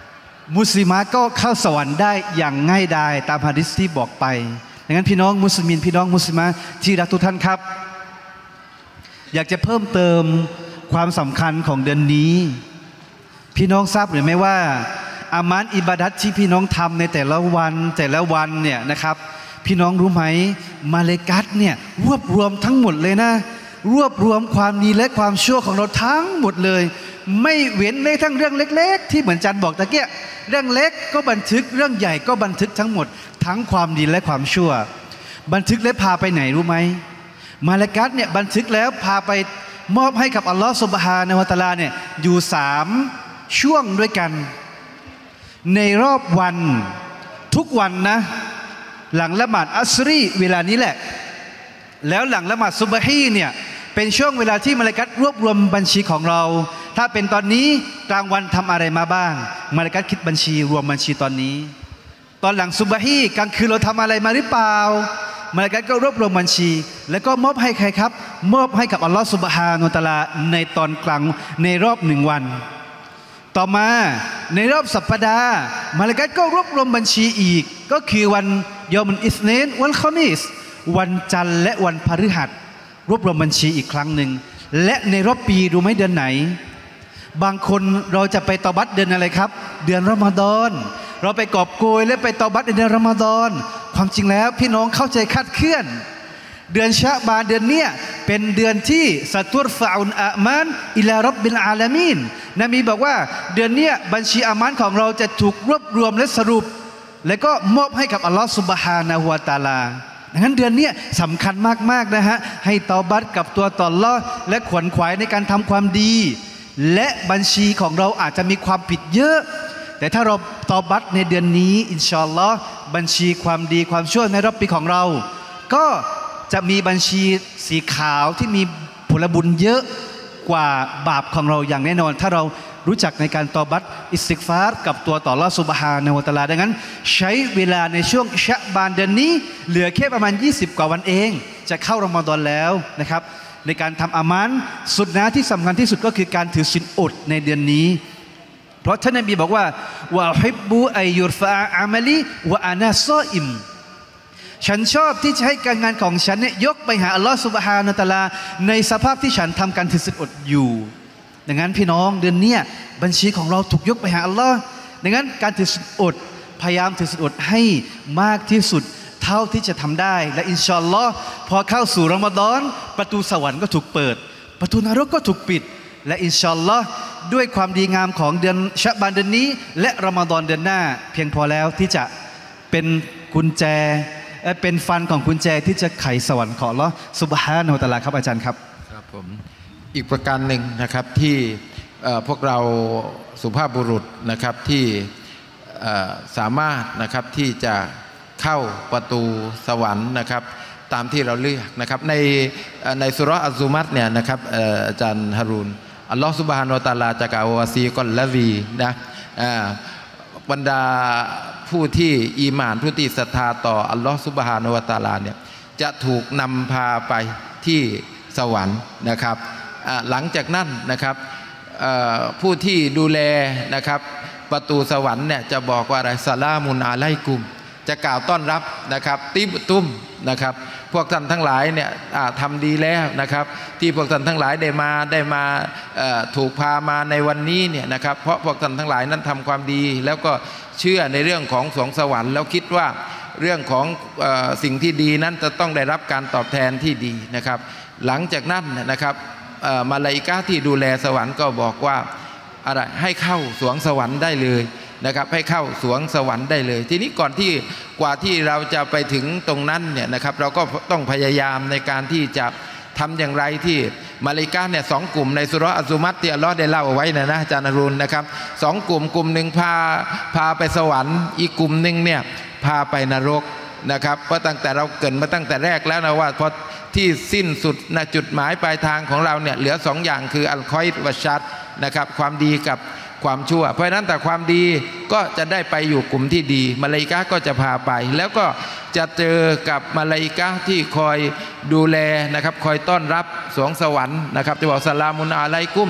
มุสลิมะก็เข้าสวรรค์ได้อย่างง่ายดายตามหะดีษที่บอกไปดังนั้นพี่น้องมุสลิมพี่น้องมุสลิมะที่รักทุกท่านครับอยากจะเพิ่มเติมความสำคัญของเดือนนี้พี่น้องทราบหรือไม่ว่าอามานอิบาดัตที่พี่น้องทำในแต่ละวันแต่ละวันเนี่ยนะครับพี่น้องรู้ไหมมาเลกัตเนี่ยรวบรวมทั้งหมดเลยนะรวบรวมความดีและความชั่วของเราทั้งหมดเลยไม่เว้นแม้ทั้งเรื่องเล็กๆที่เหมือนจันบอกตะเกียเรื่องเล็กก็บันทึกเรื่องใหญ่ก็บันทึกทั้งหมดทั้งความดีและความชั่วบันทึกและพาไปไหนรู้ไหมมาเลกัตเนี่ยบันทึกแล้วพาไปมอบให้กับอัลลอฮฺซุบฮานะฮูวะตะอาลาเนี่ยอยู่สามช่วงด้วยกันในรอบวันทุกวันนะหลังละหมาดอัสรีเวลานี้แหละแล้วหลังละหมาดซุบฮีเนี่ยเป็นช่วงเวลาที่มาเลกัตรวบรวมบัญชีของเราถ้าเป็นตอนนี้กลางวันทำอะไรมาบ้างมาเลกัตคิดบัญชีรวมบัญชีตอนนี้ตอนหลังซุบฮีกลางคืนเราทำอะไรมาหรือเปล่ามาเลกัตก็รวบรวมบัญชีแล้วก็มอบให้ใครครับมอบให้กับอัลลอฮฺซุบฮานะฮูวะตะอาลาในตอนกลางในรอบหนึ่งวันต่อมาในรอบสัปดาห์มาเลกัตก็รวบรวมบัญชีอีกก็คือวันยอมุลอิสเนนวันคอมิสวันจันทร์และวันพฤหัสรวบรวมบัญชีอีกครั้งหนึ่งและในรอบปีรู้ไหมเดือนไหนบางคนเราจะไปตอบัตเดือนอะไรครับเดือนรอมฎอนเราไปกอบโกยและไปตอบัตในเดือนรอมฎอนความจริงแล้วพี่น้องเข้าใจคาดเคลื่อนเดือนชะบานเดือนเนี้ยเป็นเดือนที่สตุรฟะอุนอะมานอิลารับบิลอาลามีนนบีบอกว่าเดือนเนี้ยบัญชีอามานของเราจะถูกรวบรวมและสรุปและก็มอบให้กับอัลลอฮฺซุบฮานะฮูวะตะอาลาดังนั้นเดือนนี้สำคัญมากๆนะฮะให้ตอบัตกับตัวต่ออัลเลาะห์และขวนขวายในการทำความดีและบัญชีของเราอาจจะมีความผิดเยอะแต่ถ้าเราตอบัตในเดือนนี้อินชาอัลลอฮ์บัญชีความดีความชั่วในรอบปีของเราก็จะมีบัญชีสีขาวที่มีผลบุญเยอะกว่าบาปของเราอย่างแน่นอนถ้าเรารู้จักในการตอบัตอิสติกฟารกับตัวต่ออัลเลาะห์ซุบฮานะฮูวะตะอาลาดังนั้นใช้เวลาในช่วงชะบานเดือนนี้เหลือแค่ประมาณยี่สิบกว่าวันเองจะเข้ารอมฎอนแล้วนะครับในการทำอามานสุดนะที่สำคัญที่สุดก็คือการถือศีลอดในเดือนนี้เพราะท่านนบีบอกว่าวะฮิบบุอัยยุรฟะอามัลีวะอานาซออิมฉันชอบที่จะให้การงานของฉันเนี่ยยกไปหาอัลลอฮฺซุบฮานะฮูวะตะอาลาในสภาพที่ฉันทำการถือศีลอดอยู่ดังนั้นพี่น้องเดือนนี้บัญชีของเราถูกยกไปหาอัลลอฮ์ดังนั้นการถือศีลอดพยายามถือศีลอดให้มากที่สุดเท่าที่จะทำได้และอินชาอัลลอฮ์พอเข้าสู่รอมฎอนประตูสวรรค์ก็ถูกเปิดประตูนรกก็ถูกปิดและอินชาอัลลอฮ์ด้วยความดีงามของเดือนชะบานเดือนนี้และรอมฎอนเดือนหน้าเพียงพอแล้วที่จะเป็นกุญแจเป็นฟันของกุญแจที่จะไขสวรรค์ของอัลลอฮ์ซุบฮานะฮูวะตะอาลาครับอาจารย์ครับครับผมอีกประการหนึ่งนะครับที่พวกเราสุภาพบุรุษนะครับที่สามารถนะครับที่จะเข้าประตูสวรรค์นะครับตามที่เราเลือกนะครับในในสุเราะห์อัซซุมัรเนี่ยนะครับอาจารย์ฮารูนอัลลอฮฺซุบฮานะฮูวะตะอาลาจะกล่าวว่าซีกอลละวีนะบรรดาผู้ที่อีหม่านผู้ที่ศรัทธาต่ออัลลอฮฺซุบฮานะฮูวะตะอาลาเนี่ยจะถูกนำพาไปที่สวรรค์นะครับหลังจากนั้นนะครับผู้ที่ดูแลนะครับประตูสวรรค์เนี่ยจะบอกว่าอะไรสลามุนอะลัยกุมจะกล่าวต้อนรับนะครับติบตุ้มนะครับพวกท่านทั้งหลายเนี่ยทำดีแล้วนะครับที่พวกท่านทั้งหลายได้มาได้มาถูกพามาในวันนี้เนี่ยนะครับเพราะพวกท่านทั้งหลายนั้นทำความดีแล้วก็เชื่อในเรื่องของสวงสวรรค์แล้วคิดว่าเรื่องของสิ่งที่ดีนั้นจะต้องได้รับการตอบแทนที่ดีนะครับหลังจากนั้นนะครับมาลาอิกะห์ที่ดูแลสวรรค์ก็บอกว่าอะไรให้เข้าสวงสวรรค์ได้เลยนะครับให้เข้าสวงสวรรค์ได้เลยทีนี้ก่อนที่กว่าที่เราจะไปถึงตรงนั้นเนี่ยนะครับเราก็ต้องพยายามในการที่จะทำอย่างไรที่มาลาอิกะห์เนี่ยสองกลุ่มในสุเราะห์อัซซุมัรที่อัลลอฮ์ได้เล่าเอาไว้นะนะอาจารย์อรุณนะครับสองกลุ่มกลุ่มหนึ่งพาพาไปสวรรค์อีกกลุ่มหนึ่งเนี่ยพาไปนรกนะครับเพราะตั้งแต่เราเกิดมาตั้งแต่แรกแล้วนะว่าพอที่สิ้นสุดณจุดหมายปลายทางของเราเนี่ยเหลือสองอย่างคืออัลคอยรวัชชัดนะครับความดีกับความชั่วเพราะฉะนั้นแต่ความดีก็จะได้ไปอยู่กลุ่มที่ดีมาลาอิกะห์ก็จะพาไปแล้วก็จะเจอกับมาลาอิกะห์ที่คอยดูแลนะครับคอยต้อนรับสวงสวรรค์นะครับจะบอกสลามุนอะลัยกุม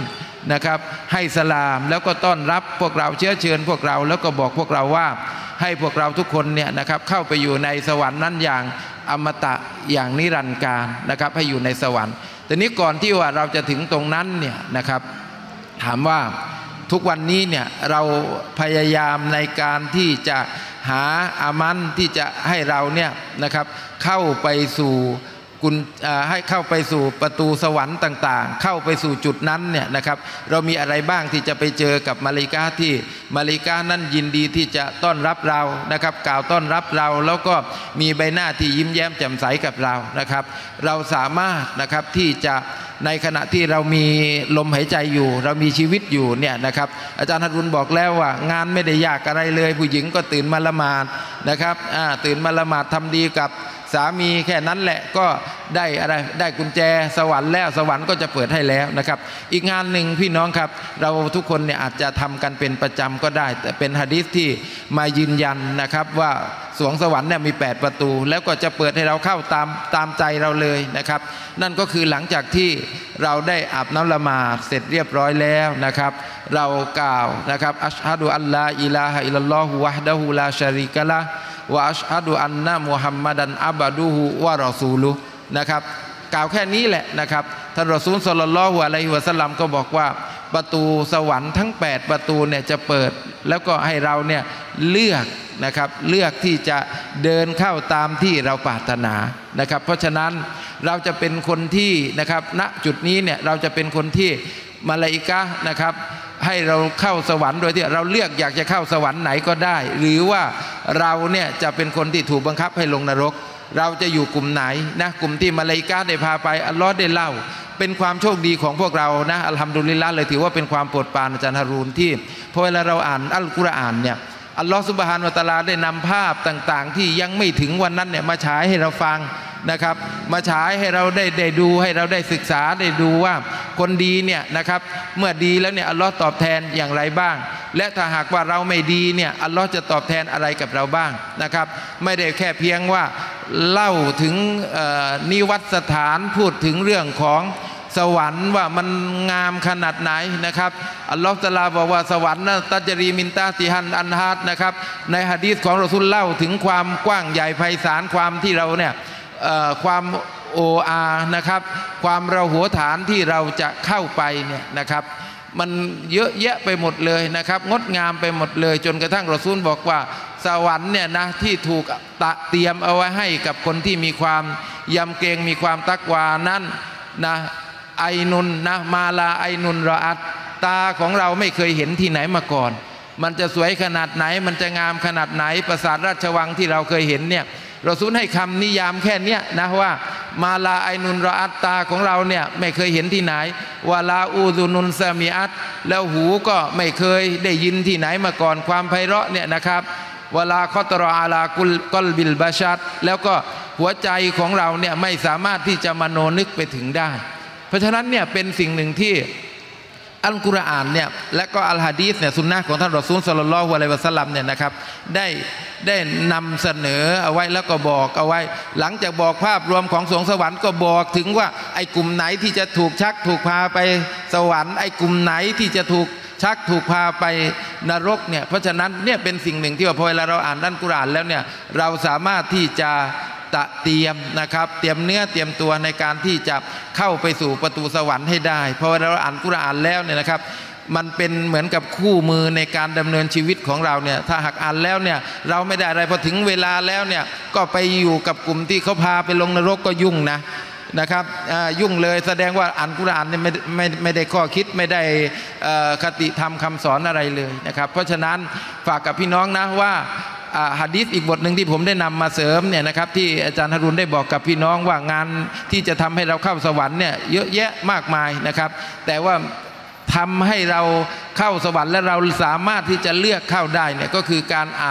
นะครับให้สลามแล้วก็ต้อนรับพวกเราเชื้อเชิญพวกเราแล้วก็บอกพวกเราว่าให้พวกเราทุกคนเนี่ยนะครับเข้าไปอยู่ในสวรรค์นั้นอย่างอมตะอย่างนิรันดร์กาลนะครับให้อยู่ในสวรรค์แต่นี้ก่อนที่ว่าเราจะถึงตรงนั้นเนี่ยนะครับถามว่าทุกวันนี้เนี่ยเราพยายามในการที่จะหาอามันที่จะให้เราเนี่ยนะครับเข้าไปสู่กุญให้เข้าไปสู่ประตูสวรรค์ต่างๆเข้าไปสู่จุดนั้นเนี่ยนะครับเรามีอะไรบ้างที่จะไปเจอกับมาลาอิกะฮ์ที่มาลาอิกะฮ์นั้นยินดีที่จะต้อนรับเรานะครับกล่าวต้อนรับเราแล้วก็มีใบหน้าที่ยิ้มแย้มแจ่มใสกับเรานะครับเราสามารถนะครับที่จะในขณะที่เรามีลมหายใจอยู่เรามีชีวิตอยู่เนี่ยนะครับอาจารย์ฮารุนบอกแล้วว่างานไม่ได้ยากอะไรเลยผู้หญิงก็ตื่นมาละหมาดนะครับตื่นมาละหมาดทำดีกับสามีแค่นั้นแหละก็ได้อะไรได้กุญแจสวรรค์แล้วสวรรค์ก็จะเปิดให้แล้วนะครับอีกงานหนึ่งพี่น้องครับเราทุกคนเนี่ยอาจจะทำกันเป็นประจำก็ได้แต่เป็นหะดีษที่มายืนยันนะครับว่าสวงสวรรค์เนี่ยมีแปดประตูแล้วก็จะเปิดให้เราเข้าตามตามใจเราเลยนะครับนั่นก็คือหลังจากที่เราได้อาบน้ำละหมาดเสร็จเรียบร้อยแล้วนะครับเรากล่าวนะครับอัชฮะดุอัลลาอิลาฮะอิลลัลลอฮุวะฮ์ดะฮูลาชะรีกะละห์วะอัชฮะดุอันนะมุฮัมมัดันอับดุฮุวะรอซูลุฮ์นะครับกล่าวแค่นี้แหละนะครับท่านรอซูลศ็อลลัลลอฮุอะลัยฮิวะซัลลัมก็บอกว่าประตูสวรรค์ทั้งแปดประตูเนี่ยจะเปิดแล้วก็ให้เราเนี่ยเลือกนะครับเลือกที่จะเดินเข้าตามที่เราปรารถนานะครับเพราะฉะนั้นเราจะเป็นคนที่นะครับณจุดนี้เนี่ยเราจะเป็นคนที่มาลาอิกะฮ์นะครับให้เราเข้าสวรรค์โดยที่เราเลือกอยากจะเข้าสวรรค์ไหนก็ได้หรือว่าเราเนี่ยจะเป็นคนที่ถูกบังคับให้ลงนรกเราจะอยู่กลุ่มไหนนะกลุ่มที่มาลาอิกะฮ์ได้พาไปอัลลอฮ์ได้เล่าเป็นความโชคดีของพวกเรานะอัลฮัมดุลิลละห์เลยถือว่าเป็นความโปรดปรานอาจารย์ฮารูนที่พอเวลาเราอ่านอัลกุรอานเนี่ยอัลลอฮ์ซุบฮานะฮูวะตะอาลาได้นำภาพต่างๆที่ยังไม่ถึงวันนั้นเนี่ยมาฉายให้เราฟังนะครับมาฉายให้เราได้ได้ดูให้เราได้ศึกษาได้ดูว่าคนดีเนี่ยนะครับเมื่อดีแล้วเนี่ยอัลลอฮ์ตอบแทนอย่างไรบ้างและถ้าหากว่าเราไม่ดีเนี่ยอัลลอฮ์จะตอบแทนอะไรกับเราบ้างนะครับไม่ได้แค่เพียงว่าเล่าถึงนิวัตสถานพูดถึงเรื่องของสวรรค์ว่ามันงามขนาดไหนนะครับอัลลอฮฺตะอาลาบอกว่าสวรรค์นะตัจรีมินตาติฮันอันฮาดนะครับในหะดีษของรอซูลเล่าถึงความกว้างใหญ่ไพศาลความที่เราเนี่ยความโออานะครับความระหัวฐานที่เราจะเข้าไปเนี่ยนะครับมันเยอะแยะไปหมดเลยนะครับงดงามไปหมดเลยจนกระทั่งรอซูลบอกว่าสวรรค์เนี่ยนะที่ถูกตะเตรียมเอาไว้ให้กับคนที่มีความยำเกรงมีความตักวานั้นนะไอนุนนะมาลาไอนุนรออัตตาของเราไม่เคยเห็นที่ไหนมาก่อนมันจะสวยขนาดไหนมันจะงามขนาดไหนปราสาทราชวังที่เราเคยเห็นเนี่ยรอซูลให้คำนิยามแค่นี้นะว่ามาลาไอนุนรออัตตาของเราเนี่ยไม่เคยเห็นที่ไหนวาลาอูซุนุนซามิอัตแล้วหูก็ไม่เคยได้ยินที่ไหนมาก่อนความไพเราะเนี่ยนะครับวลาคอตรออาลากุลกลบิลบาชัดแล้วก็หัวใจของเราเนี่ยไม่สามารถที่จะมโนนึกไปถึงได้เพราะฉะนั้นเนี่ยเป็นสิ่งหนึ่งที่อัลกุรอานเนี่ยและก็อัลฮะดีษเนี่ยซุนนะห์ของท่านรอซูลศ็อลลัลลอฮุอะลัยฮิวะซัลลัมเนี่ยนะครับได้ได้นำเสนอเอาไว้แล้วก็บอกเอาไว้หลังจากบอกภาพรวมของสวงสวรรค์ก็บอกถึงว่าไอ้กลุ่มไหนที่จะถูกชักถูกพาไปสวรรค์ไอ้กลุ่มไหนที่จะถูกชักถูกพาไปนรกเนี่ยเพราะฉะนั้นเนี่ยเป็นสิ่งหนึ่งที่ว่าพอเวลาเราอ่านอัลกุรอานแล้วเนี่ยเราสามารถที่จะตะเตรียมนะครับเตรียมเนื้อเตรียมตัวในการที่จะเข้าไปสู่ประตูสวรรค์ให้ได้เพราะเราอ่านกุรอานแล้วเนี่ยนะครับมันเป็นเหมือนกับคู่มือในการดำเนินชีวิตของเราเนี่ยถ้าหากอ่านแล้วเนี่ยเราไม่ได้อะไรพอถึงเวลาแล้วเนี่ยก็ไปอยู่กับกลุ่มที่เขาพาไปลงนรกก็ยุ่งนะนะครับยุ่งเลยแสดงว่าอ่านกุรอานเนี่ยไม่ไม่ไม่ได้ข้อคิดไม่ได้คติธรรมคำสอนอะไรเลยนะครับเพราะฉะนั้นฝากกับพี่น้องนะว่าหะดีษอีกบทหนึ่งที่ผมได้นำมาเสริมเนี่ยนะครับที่อาจารย์ฮารุนได้บอกกับพี่น้องว่างานที่จะทำให้เราเข้าสวรรค์เนี่ยเยอะแยะมากมายนะครับแต่ว่าทำให้เราเข้าสวรรค์และเราสามารถที่จะเลือกเข้าได้เนี่ยก็คือการอ่าน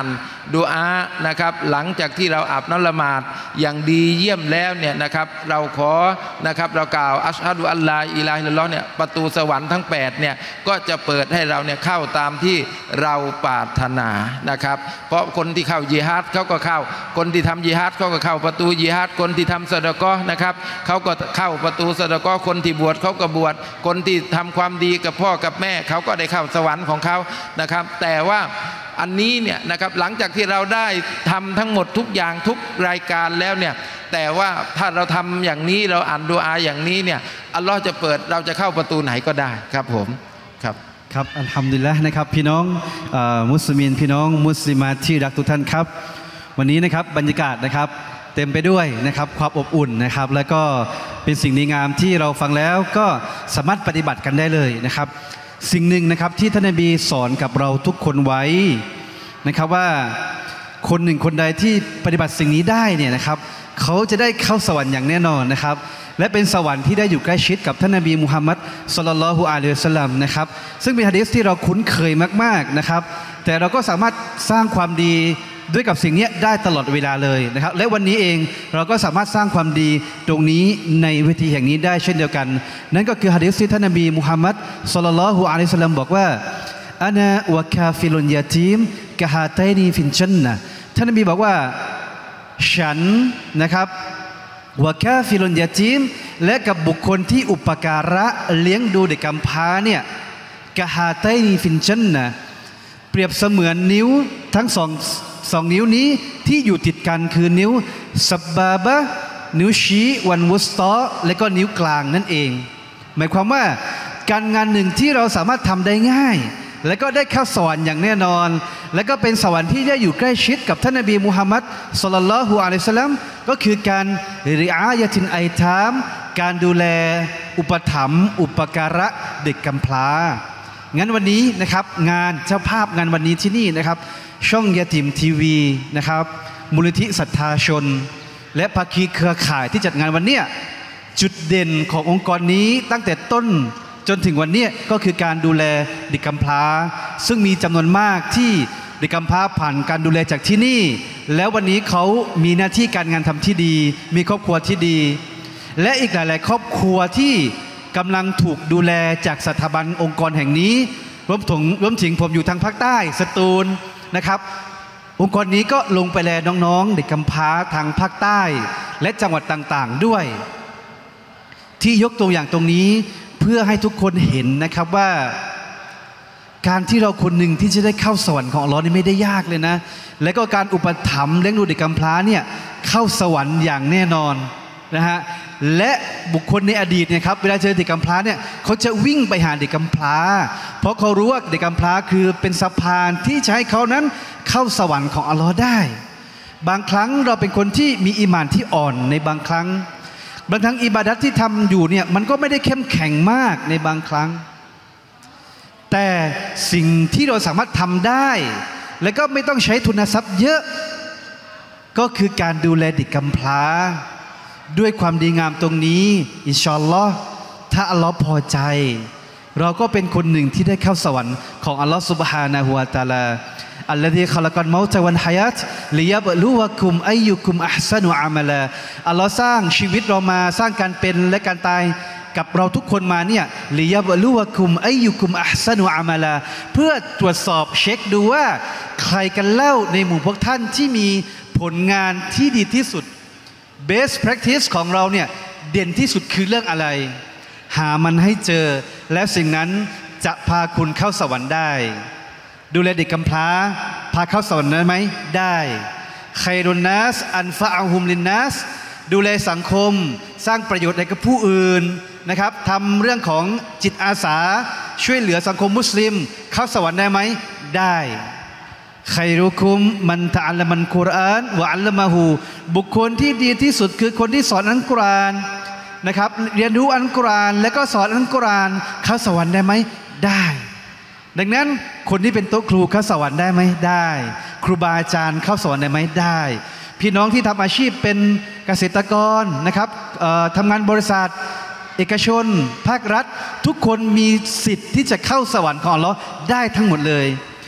ดุอานะครับหลังจากที่เราอาบน้ำละหมาดอย่างดีเยี่ยมแล้วเนี่ยนะครับเราขอนะครับเรากล่าวอัชฮะดุอัลลาอิลาฮะอิลลัลลอฮ์เนี่ยประตูสวรรค์ทั้งแปดเนี่ยก็จะเปิดให้เราเนี่ยเข้าตามที่เราปรารถนานะครับเพราะคนที่เข้าญิฮาดเขาก็เข้าคนที่ทำญิฮาดเขาก็เข้าประตูญิฮาดคนที่ทำซะดะกอฮ์นะครับเขาก็เข้าประตูซะดะกอฮ์คนที่บวชเขาก็บวชคนที่ทำความดีกับพ่อกับแม่เขาก็ได้เข้าสวรรค์ของเขานะครับแต่ว่าอันนี้เนี่ยนะครับหลังจากที่เราได้ทำทั้งหมดทุกอย่างทุกรายการแล้วเนี่ยแต่ว่าถ้าเราทำอย่างนี้เราอ่านดุอาอย่างนี้เนี่ยอัลลอฮ์จะเปิดเราจะเข้าประตูไหนก็ได้ครับผมครับครับอัลฮัมดุลิลละห์นะครับพี่น้องมุสลิมพี่น้องมุสลิมาที่รักทุกท่านครับวันนี้นะครับบรรยากาศนะครับเต็มไปด้วยนะครับความอบอุ่นนะครับแล้วก็เป็นสิ่งดีงามที่เราฟังแล้วก็สามารถปฏิบัติกันได้เลยนะครับสิ่งหนึ่งนะครับที่ท่านนบีสอนกับเราทุกคนไว้นะครับว่าคนหนึ่งคนใดที่ปฏิบัติสิ่งนี้ได้เนี่ยนะครับเขาจะได้เข้าสวรรค์อย่างแน่นอนนะครับและเป็นสวรรค์ที่ได้อยู่ใกล้ชิดกับท่านนบีมุฮัมมัดศ็อลลัลลอฮุอะลัยฮิวะซัลลัมนะครับซึ่งเป็นหะดีษที่เราคุ้นเคยมากๆนะครับแต่เราก็สามารถสร้างความดีด้วยกับสิ่งนี้ได้ตลอดเวลาเลยนะครับและวันนี้เองเราก็สามารถสร้างความดีตรงนี้ในเวทีแห่งนี้ได้เช่นเดียวกันนั่นก็คือหะดีษที่ท่านนบีมุฮัมมัดศ็อลลัลลอฮุอะลัยฮิวะซัลลัมบอกว่าอานะวะกาฟิลุนยาตีมกะฮาตัยนีฟินญันนะห์ท่านนบีบอกว่าฉันนะครับวะกาฟิลุนยาตีมและกับบุคคลที่อุปการะเลี้ยงดูเด็กกำพร้าเนี่ยกะฮาตัยนีฟินญันนะห์เปรียบเสมือนนิ้วทั้งสองสองนิ้วนี้ที่อยู่ติดกันคือนิ้วซับบาบะนิ้วชี้วันวุสตอและก็นิ้วกลางนั่นเองหมายความว่าการงานหนึ่งที่เราสามารถทำได้ง่ายและก็ได้เข้าสวรรค์อย่างแน่นอนและก็เป็นสวรรค์ที่ได้อยู่ใกล้ชิดกับท่านนบีมุฮัมมัดศ็อลลัลลอฮุอะลัยฮิวะซัลลัมก็คือการริอายะตินไอทามการดูแลอุปถัมภ์อุปการะเด็กกำพร้างั้นวันนี้นะครับงานเจ้าภาพงานวันนี้ที่นี่นะครับช่องยาติมทีวีนะครับมูลนิธิศรัทธาชนและภาคีเครือข่ายที่จัดงานวันนี้จุดเด่นขององค์กรนี้ตั้งแต่ต้นจนถึงวันนี้ก็คือการดูแลเด็กกำพร้าซึ่งมีจำนวนมากที่เด็กกำพร้าผ่านการดูแลจากที่นี่แล้ววันนี้เขามีหน้าที่การงานทำที่ดีมีครอบครัวที่ดีและอีกหลายๆครอบครัวที่กำลังถูกดูแลจากสถาบันองค์กรแห่งนี้รวมถึงรวมถึงผมอยู่ทางภาคใต้สตูลนะครับองค์กรนี้ก็ลงไปแลน้องๆเด็กกำพร้าทางภาคใต้และจังหวัดต่างๆด้วยที่ยกตัวอย่างตรงนี้เพื่อให้ทุกคนเห็นนะครับว่าการที่เราคนหนึ่งที่จะได้เข้าสวรรค์ของอัลเลาะห์นี่ไม่ได้ยากเลยนะและก็การอุปถัมภ์เลี้ยงดูเด็กกำพร้าเนี่ยเข้าสวรรค์อย่างแน่นอนนะฮะและบุคคลในอดีตเนี่ยครับเวลาเจอเด็กกำพร้าเนี่ยเขาจะวิ่งไปหาเด็กกำพร้าเพราะเขารู้ว่าเด็กกำพร้าคือเป็นสะพานที่จะให้เขานั้นเข้าสวรรค์ของอัลเลาะห์ได้บางครั้งเราเป็นคนที่มีอีหม่านที่อ่อนในบางครั้งบางครั้งอิบาดัตที่ทำอยู่เนี่ยมันก็ไม่ได้เข้มแข็งมากในบางครั้งแต่สิ่งที่เราสามารถทำได้และก็ไม่ต้องใช้ทุนทรัพย์เยอะก็คือการดูแลเด็กกำพร้าด้วยความดีงามตรงนี้อินชาอัลลอฮ์ถ้าอัลลอฮ์พอใจเราก็เป็นคนหนึ่งที่ได้เข้าสวรรค์ของอัลลอฮ์ซุบฮานะฮูวะตะอาลาอัลลอฮีคอลักัลเมาตะวัลฮะยาตลิยับลุวะกุมอัยยุกุมอัห์ซะนุอะมะลาอัลลอฮ์สร้างชีวิตเรามาสร้างการเป็นและการตายกับเราทุกคนมาเนี่ยลิยับลุวะกุมอัยยุกุมอัห์ซะนุอะมะลาเพื่อตรวจสอบเช็คดูว่าใครกันเล่าในหมู่พวกท่านที่มีผลงานที่ดีที่สุดbest practice ของเราเนี่ยเด่นที่สุดคือเรื่องอะไรหามันให้เจอแล้วสิ่งนั้นจะพาคุณเข้าสวรรค์ได้ดูแลเด็กกำพร้าพาเข้าสวรรค์ได้ไหมได้ไครุนนัสอันฟะอะฮุมลินนัสดูแลสังคมสร้างประโยชน์ให้กับผู้อื่นนะครับทำเรื่องของจิตอาสาช่วยเหลือสังคมมุสลิมเข้าสวรรค์ได้ไหมได้ไครุคุมมันตะอัลลัมันกุรอานวะอัลลัมะฮูบุคคลที่ดีที่สุดคือคนที่สอนอัลกุรอานนะครับเรียนรู้อัลกุรอานแล้วก็สอนอัลกุรอานเข้าสวรรค์ได้ไหมได้ดังนั้นคนที่เป็นโต๊ะครูเข้าสวรรค์ได้ไหมได้ครูบาอาจารย์เข้าสวรรค์ได้ไหมได้พี่น้องที่ทำอาชีพเป็นเกษตรกรนะครับทำงานบริษัทเอกชนภาครัฐทุกคนมีสิทธิ์ที่จะเข้าสวรรค์ของอัลเลาะห์ได้ทั้งหมดเลย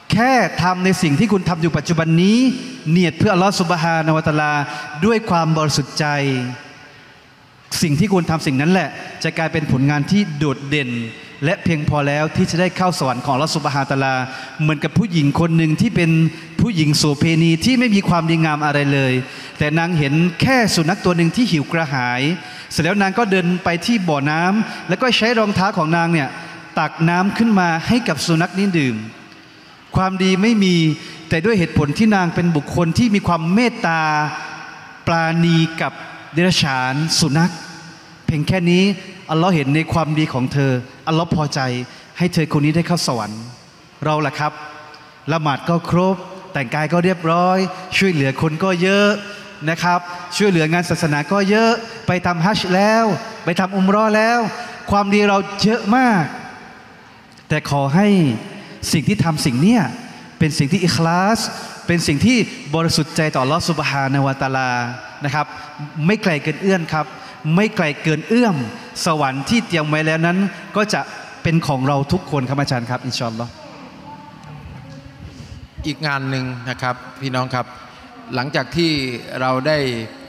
แค่ทำในสิ่งที่คุณทำอยู่ปัจจุบันนี้เนียดเพื่ออัลลอฮฺซุบฮานะฮูวะตะอาลาด้วยความบริสุทธิ์ใจสิ่งที่คุณทำสิ่งนั้นแหละจะกลายเป็นผลงานที่โดดเด่นและเพียงพอแล้วที่จะได้เข้าสวรรค์ของอัลลอฮฺซุบฮานะฮูวะตะอาลาเหมือนกับผู้หญิงคนหนึ่งที่เป็นผู้หญิงโสเภณีที่ไม่มีความดีงามอะไรเลยแต่นางเห็นแค่สุนัขตัวหนึ่งที่หิวกระหายเสร็จแล้วนางก็เดินไปที่บ่อน้ำแล้วก็ใช้รองเท้าของนางเนี่ยตักน้ำขึ้นมาให้กับสุนัขนี้ดื่มความดีไม่มีแต่ด้วยเหตุผลที่นางเป็นบุคคลที่มีความเมตตาปราณีกับเดรัจฉานสุนัขเพียงแค่นี้อัลลอฮ์เห็นในความดีของเธออัลลอฮ์พอใจให้เธอคนนี้ได้เข้าสวรรค์เราล่ะครับละหมาดก็ครบแต่งกายก็เรียบร้อยช่วยเหลือคนก็เยอะนะครับช่วยเหลืองานศาสนาก็เยอะไปทำฮัจญ์แล้วไปทำอุมเราะห์แล้วความดีเราเยอะมากแต่ขอให้สิ่งที่ทำสิ่งเนี้ยเป็นสิ่งที่อิคลาสเป็นสิ่งที่บริสุทธิ์ใจต่ออัลเลาะห์ซุบฮานะฮูวะตะอาลานะครับไม่ไกลเกินเอื้อนครับไม่ไกลเกินเอื้อมสวรรค์ที่เตรียมไว้แล้วนั้นก็จะเป็นของเราทุกคนครับอาจารย์ครับอินชาอัลลอฮ์อีกงานหนึ่งนะครับพี่น้องครับหลังจากที่เราได้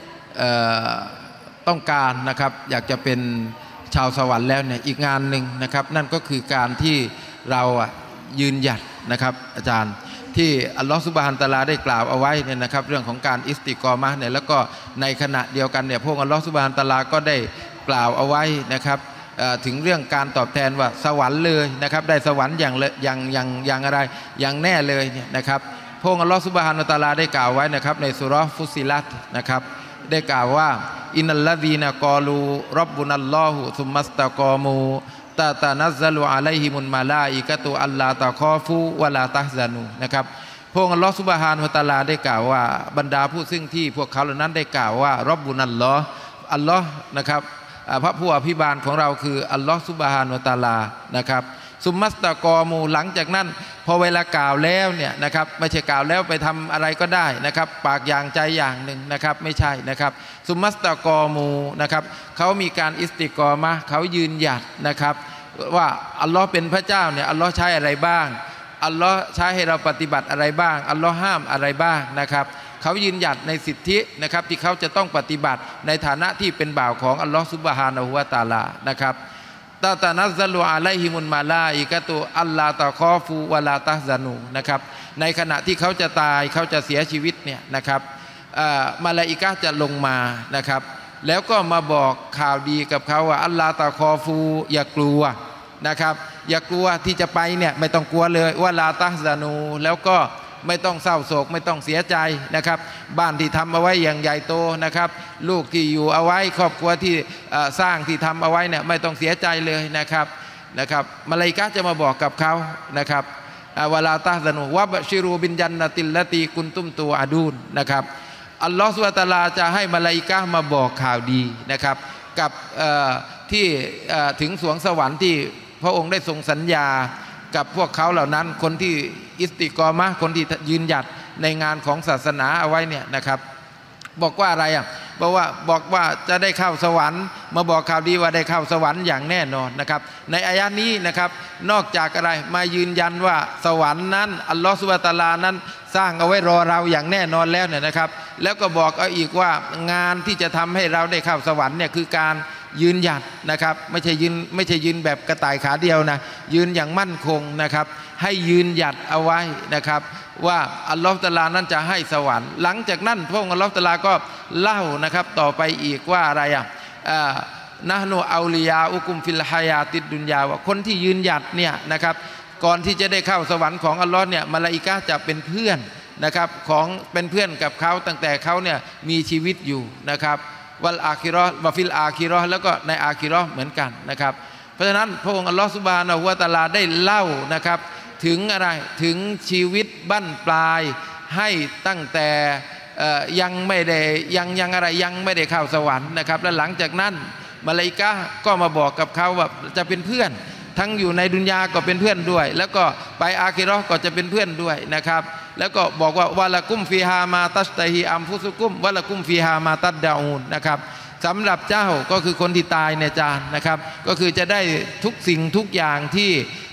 ต้องการนะครับอยากจะเป็นชาวสวรรค์แล้วเนี่ยอีกงานหนึ่งนะครับนั่นก็คือการที่เรายืนหยัดนะครับอาจารย์ที่อัลลอฮฺซุบฮานะฮูวะตะอาลาได้กล่าวเอาไว้เนี่ยนะครับเรื่องของการอิสติกอมะห์เนี่ยแล้วก็ในขณะเดียวกันเนี่ยพวกอัลลอฮฺซุบฮานะฮูวะตะอาลาก็ได้กล่าวเอาไว้นะครับถึงเรื่องการตอบแทนว่าสวรรค์เลยนะครับได้สวรรค์อย่างอย่างอย่างอย่างอะไรอย่างแน่เลยเนี่ยนะครับพระองค์อัลลอฮฺซุบฮานะฮูวะตะอาลาได้กล่าวไว้นะครับในสุเราะห์ฟุssiลัตนะครับได้กล่าวว่าอินนัลลซีนะกอลูร็อบบุนัลลอฮุซุมมัสตะกอมูตาตานัซซะลูอะลัยฮิมุลมาลาอิกะตุอัลลาตะคอฟูวะลาตัฮซานูนะครับพระองค์อัลลอฮฺซุบฮานะฮูวะตะอาลาได้กล่าวว่าบรรดาผู้ซึ่งที่พวกเขาเหล่านั้นได้กล่าวว่าร็อบบุนัลลอฮ์อัลลอฮ์นะครับพระผู้อภิบาลของเราคืออัลลอฮฺซุบฮานะฮูวะตะอาลานะครับซุมมัสตะกอมูหลังจากนั้นพอเวลากล่าวแล้วเนี่ยนะครับไม่ใช่กล่าวแล้วไปทำอะไรก็ได้นะครับปากอย่างใจอย่างหนึ่งนะครับไม่ใช่นะครับซุมมัสตะกอมูนะครับเขามีการอิสติกอมะห์เขายืนหยัดนะครับว่าอัลลอฮ์เป็นพระเจ้าเนี่ยอัลลอฮ์ใช้อะไรบ้างอัลลอฮ์ใช้ให้เราปฏิบัติอะไรบ้างอัลลอฮ์ห้ามอะไรบ้างนะครับเขายืนหยัดในสิทธินะครับที่เขาจะต้องปฏิบัติในฐานะที่เป็นบ่าวของอัลลอฮ์ซุบฮานะฮูวะตะอาลานะครับตาตานัซซะลูอะลัยฮิมุลมาลาอิกะตุอัลลาตะคอฟูวะลาตัฮซานูนะครับในขณะที่เขาจะตายเขาจะเสียชีวิตเนี่ยนะครับมาลาอิกะฮ์จะลงมานะครับแล้วก็มาบอกข่าวดีกับเขาว่าอัลลาตะคอฟูอย่ากลัวนะครับอย่ากลัวที่จะไปเนี่ยไม่ต้องกลัวเลยว่าลาตัฮซานูแล้วก็ไม่ต้องเศร้าโศกไม่ต้องเสียใจนะครับบ้านที่ทำเอาไว้อย่างใหญ่โตนะครับลูกที่อยู่เอาไว้ครอบครัวที่สร้างที่ทำเอาไว้เนี่ยไม่ต้องเสียใจเลยนะครับนะครับมาลาอิกะฮ์จะมาบอกกับเขานะครับวะลาตัฮซานูวะบะชิรูบินญันนะติลละตีกุนตุมตูอาดูนนะครับอัลลอฮฺซุบฮานะฮูวะตะอาลาจะให้มาลาอิกะฮ์มาบอกข่าวดีนะครับกับที่ถึงสวงสวรรค์ที่พระองค์ได้ทรงสัญญากับพวกเขาเหล่านั้นคนที่อิสติกอมะห์คนที่ยืนหยัดในงานของศาสนาเอาไว้เนี่ยนะครับบอกว่าอะไรอ่ะบอกว่าบอกว่าจะได้เข้าสวรรค์มาบอกข่าวดีว่าได้เข้าสวรรค์อย่างแน่นอนนะครับในอายะนี้นะครับนอกจากอะไรมายืนยันว่าสวรรค์นั้นอัลลอฮฺซุบฮานะฮูวะตะอาลานั้นสร้างเอาไว้รอเราอย่างแน่นอนแล้วเนี่ยนะครับแล้วก็บอกเอาอีกว่างานที่จะทำให้เราได้เข้าสวรรค์เนี่ยคือการยืนหยัดนะครับไม่ใช่ยืนไม่ใช่ยืนแบบกระต่ายขาเดียวนะยืนอย่างมั่นคงนะครับให้ยืนหยัดเอาไว้นะครับว่าอัลลอฮฺตะอาลานั้นจะให้สวรรค์หลังจากนั้นพระองค์อัลลอฮฺตะอาลาก็เล่านะครับต่อไปอีกว่าอะไรอ่ะนะห์นูเอาลิยาอุกุมฟิลฮายาติดดุนยาว่าคนที่ยืนหยัดเนี่ยนะครับก่อนที่จะได้เข้าสวรรค์ของอัลลอฮฺเนี่ยมลาอิกะฮ์จะเป็นเพื่อนนะครับของเป็นเพื่อนกับเขาตั้งแต่เขาเนี่ยมีชีวิตอยู่นะครับวัลอาคิเราะห์วะฟิลอาคิเราะห์แล้วก็ในอาคิเราะห์เหมือนกันนะครับเพราะฉะนั้นพระองค์อัลลอฮฺซุบฮานะฮูวะตะอาลาได้เล่านะครับถึงอะไรถึงชีวิตบั้นปลายให้ตั้งแต่ยังไม่ได้ยังยังอะไรยังไม่ได้เข้าสวรรค์นะครับและหลังจากนั้นมลาอิกะฮ์ก็มาบอกกับเขาว่าจะเป็นเพื่อนทั้งอยู่ในดุนยาก็เป็นเพื่อนด้วยแล้วก็ไปอาคิเราะห์ก็จะเป็นเพื่อนด้วยนะครับแล้วก็บอกว่าวะละกุมฟีฮามาตัสตะฮีอัมฟุซุกุมวะละกุมฟีฮามาตัดดาอูนนะครับสำหรับเจ้าก็คือคนที่ตายในจานนะครับก็คือจะได้ทุกสิ่งทุกอย่างที่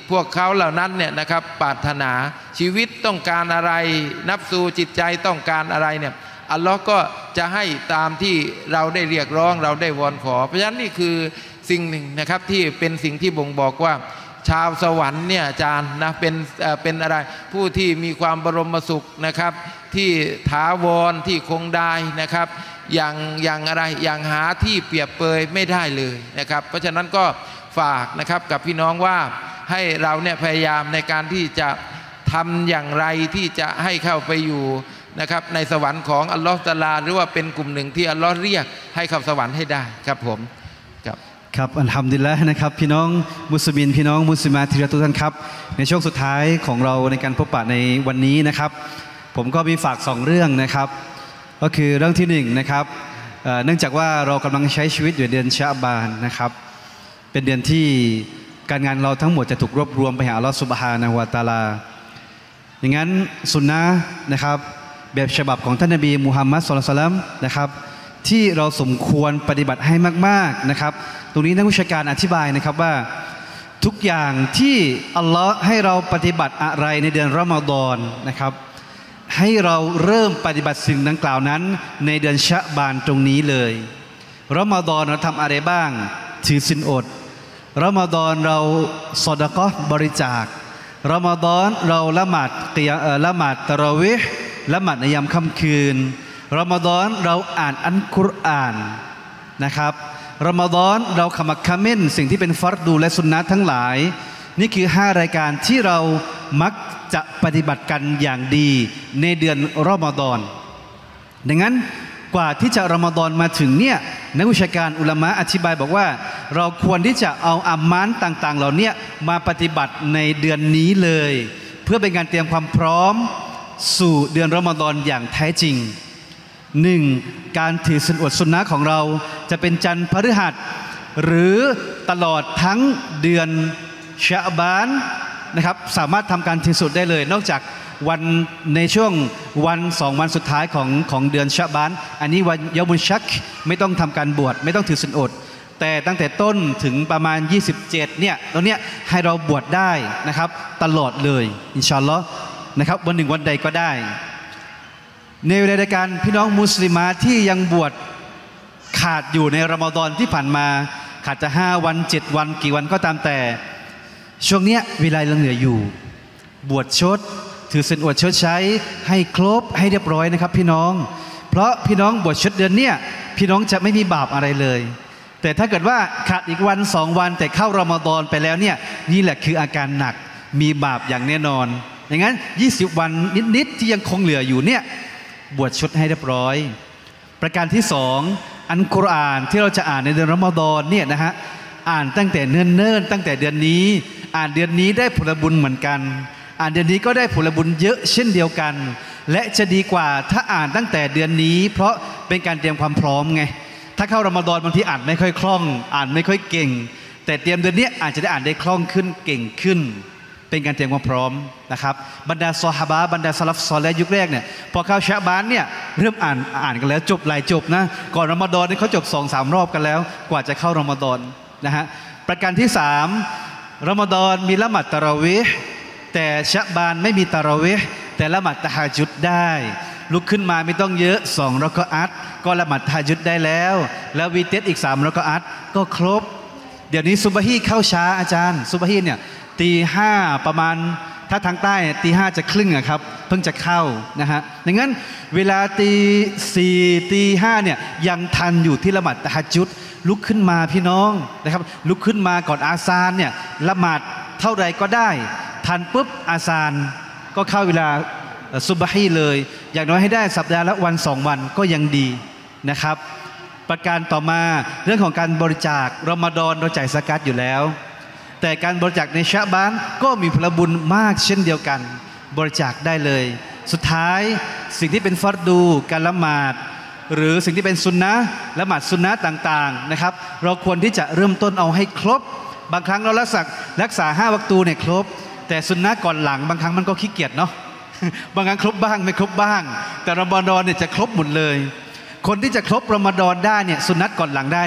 พวกเขาเหล่านั้นเนี่ยนะครับปรารถนาชีวิตต้องการอะไรนับสู่จิตใจต้องการอะไรเนี่ยอัลลอฮ์ก็จะให้ตามที่เราได้เรียกร้องเราได้วอนขอเพราะฉะนั้นนี่คือสิ่งหนึ่งนะครับที่เป็นสิ่งที่บ่งบอกว่าชาวสวรรค์เนี่ยอาจารย์นะเป็นเป็นอะไรผู้ที่มีความบรมสุขนะครับที่ถาวรที่คงได้นะครับอย่างอย่างอะไรอย่างหาที่เปรียบเปยไม่ได้เลยนะครับเพราะฉะนั้นก็ฝากนะครับกับพี่น้องว่าให้เราเนี่ยพยายามในการที่จะทำอย่างไรที่จะให้เข้าไปอยู่นะครับในสวรรค์ของอัลลอฮฺตะอาลาหรือว่าเป็นกลุ่มหนึ่งที่อัลลอฮฺเรียกให้เข้าสวรรค์ให้ได้ครับผมครับครับอัลฮัมดุลิลละห์นะครับพี่น้องมุสลิมพี่น้องมุสลิมาที่รักทุกท่านครับในช่วงสุดท้ายของเราในการพบปะในวันนี้นะครับผมก็มีฝากสองเรื่องนะครับก็คือเรื่องที่หนึ่งนะครับเนื่องจากว่าเรากำลังใช้ชีวิตอยู่เดือนชะบานนะครับเป็นเดือนที่การงานเราทั้งหมดจะถูกรวบรวมไปหาอัลลอฮฺซุบฮานะฮูวะตะอาลาอย่างนั้นสุนนะนะครับแบบฉบับของท่านนบีมุฮัมมัดศ็อลลัลลอฮุอะลัยฮิวะซัลลัมนะครับที่เราสมควรปฏิบัติให้มากๆนะครับตรงนี้นักวิชาการอธิบายนะครับว่าทุกอย่างที่อัลลอฮ์ให้เราปฏิบัติอะไรในเดือนรอมฎอนนะครับให้เราเริ่มปฏิบัติสิ่งดังกล่าวนั้นในเดือนชะบานตรงนี้เลยรอมฎอนเราทำอะไรบ้างถือศีลอดรอมฎอนเราซอดะกอฮ์บริจาครอมฎอนเราละหมาดกิยามละหมาดตะเราะวีฮ์ละหมาดในยามค่ำคืนรอมฎอนเราอ่านอัลกุรอานนะครับรอมฎอนเราขมักเขม้นสิ่งที่เป็นฟัรดูและสุนนะทั้งหลายนี่คือห้ารายการที่เรามักจะปฏิบัติกันอย่างดีในเดือนรอมฎอนดังนั้นกว่าที่จะรอมฎอนมาถึงเนี่ยนักวิชาการอุลามะอธิบายบอกว่าเราควรที่จะเอาอามานต่างๆเหล่านี้มาปฏิบัติในเดือนนี้เลยเพื่อเป็นการเตรียมความพร้อมสู่เดือนรอมฎอนอย่างแท้จริงหนึ่งการถือศีลอดสุนนะของเราจะเป็นจันทร์พฤหัสหรือตลอดทั้งเดือนชะบานนะครับสามารถทำการถือศีลได้เลยนอกจากวันในช่วงวันสองวันสุดท้ายของของเดือนชะบานอันนี้วันยามุลชักไม่ต้องทำการบวชไม่ต้องถือศีลอดแต่ตั้งแต่ต้นถึงประมาณยี่สิบเจ็ดเนี่ยตรงเนี้ยให้เราบวชได้นะครับตลอดเลยอินชาอัลลอฮ์นะครับวันหนึ่งวันใดก็ได้ในเวลาการพี่น้องมุสลิมาที่ยังบวชขาดอยู่ในรอมฎอนที่ผ่านมาขาดจะห้าวันเจ็ดวันกี่วันก็ตามแต่ช่วงเนี้ยเวลายังเหลืออยู่บวชชดถือศีลอดชดใช้ให้ครบให้เรียบร้อยนะครับพี่น้องเพราะพี่น้องบวชชดเดือนเนี้ยพี่น้องจะไม่มีบาปอะไรเลยแต่ถ้าเกิดว่าขาดอีกวันสองวันแต่เข้ารอมฎอนไปแล้วเนี่ยนี่แหละคืออาการหนักมีบาปอย่างแน่นอนอย่างนั้นยี่สิบวันนิดๆที่ยังคงเหลืออยู่เนี่ยบวชชดให้เรียบร้อยประการที่สองอัลกุรอานที่เราจะอ่านในเดือนรอมฎอนเนี่ยนะฮะอ่านตั้งแต่เนิ่นๆตั้งแต่เดือนนี้อ่านเดือนนี้ได้ผลบุญเหมือนกันอ่านเดือนนี้ก็ได้ผลบุญเยอะเช่นเดียวกันและจะดีกว่าถ้าอ่านตั้งแต่เดือนนี้เพราะเป็นการเตรียมความพร้อมไงถ้าเข้ารอมฎอนบางทีอ่านไม่ค่อยคล่องอ่านไม่ค่อยเก่งแต่เตรียมเดือนนี้อาจจะได้อ่านได้คล่องขึ้นเก่งขึ้นเป็นการเตรียมความพร้อมนะครับบรรดาซอฮาบะห์บรรดาสลัฟซอลิห์ยุคแรกเนี่ยพอเข้าชะบานเนี่ยเริ่มอ่านอ่านกันแล้วจบหลายจบนะก่อนรอมฎอนนี่เขาจบสองสามรอบกันแล้วกว่าจะเข้ารอมฎอนนะฮะประการที่สามรอมฎอนมีละหมาดตะเราะวีฮ์แต่ชะบานไม่มีตะเราะวีฮ์แต่ละหมาดตะฮะญุดได้ลุกขึ้นมาไม่ต้องเยอะสองเราะกออัตก็ละหมาดตะฮะญุดได้แล้วแล้ววีเตสอีกสามเราะกออัตก็ครบเดี๋ยวนี้ซุบฮีเข้าช้าอาจารย์ซุบฮีเนี่ยตีห้าประมาณถ้าทางใต้ตีห้าจะครึ่งอะครับเพิ่งจะเข้านะฮะดังนั้นเวลาตีสี่ตีห้าเนี่ยยังทันอยู่ที่ละหมาดตะฮัจญุดลุกขึ้นมาพี่น้องนะครับลุกขึ้นมาก่อนอาซานเนี่ยละหมาดเท่าไรก็ได้ทันปุ๊บอาซานก็เข้าเวลาซุบฮีเลยอย่างน้อยให้ได้สัปดาห์ละวันสองวันก็ยังดีนะครับประการต่อมาเรื่องของการบริจาครอมฎอนเราจ่ายซะกาตอยู่แล้วแต่การบริจาคในชะบานก็มีผลบุญมากเช่นเดียวกันบริจาคได้เลยสุดท้ายสิ่งที่เป็นฟัรดูการละหมาดหรือสิ่งที่เป็นซุนนะห์ละหมาดซุนนะห์ต่างๆนะครับเราควรที่จะเริ่มต้นเอาให้ครบบางครั้งเรารักษารักษาห้าวักตูเนี่ยครบแต่ซุนนะห์ก่อนหลังบางครั้งมันก็ขี้เกียจเนาะ บางครั้งครบบ้างไม่ครบบ้างแต่รอมฎอนเนี่ยจะครบหมดเลยคนที่จะครบรอมฎอนได้เนี่ยซุนนะห์ก่อนหลังได้เนี่ย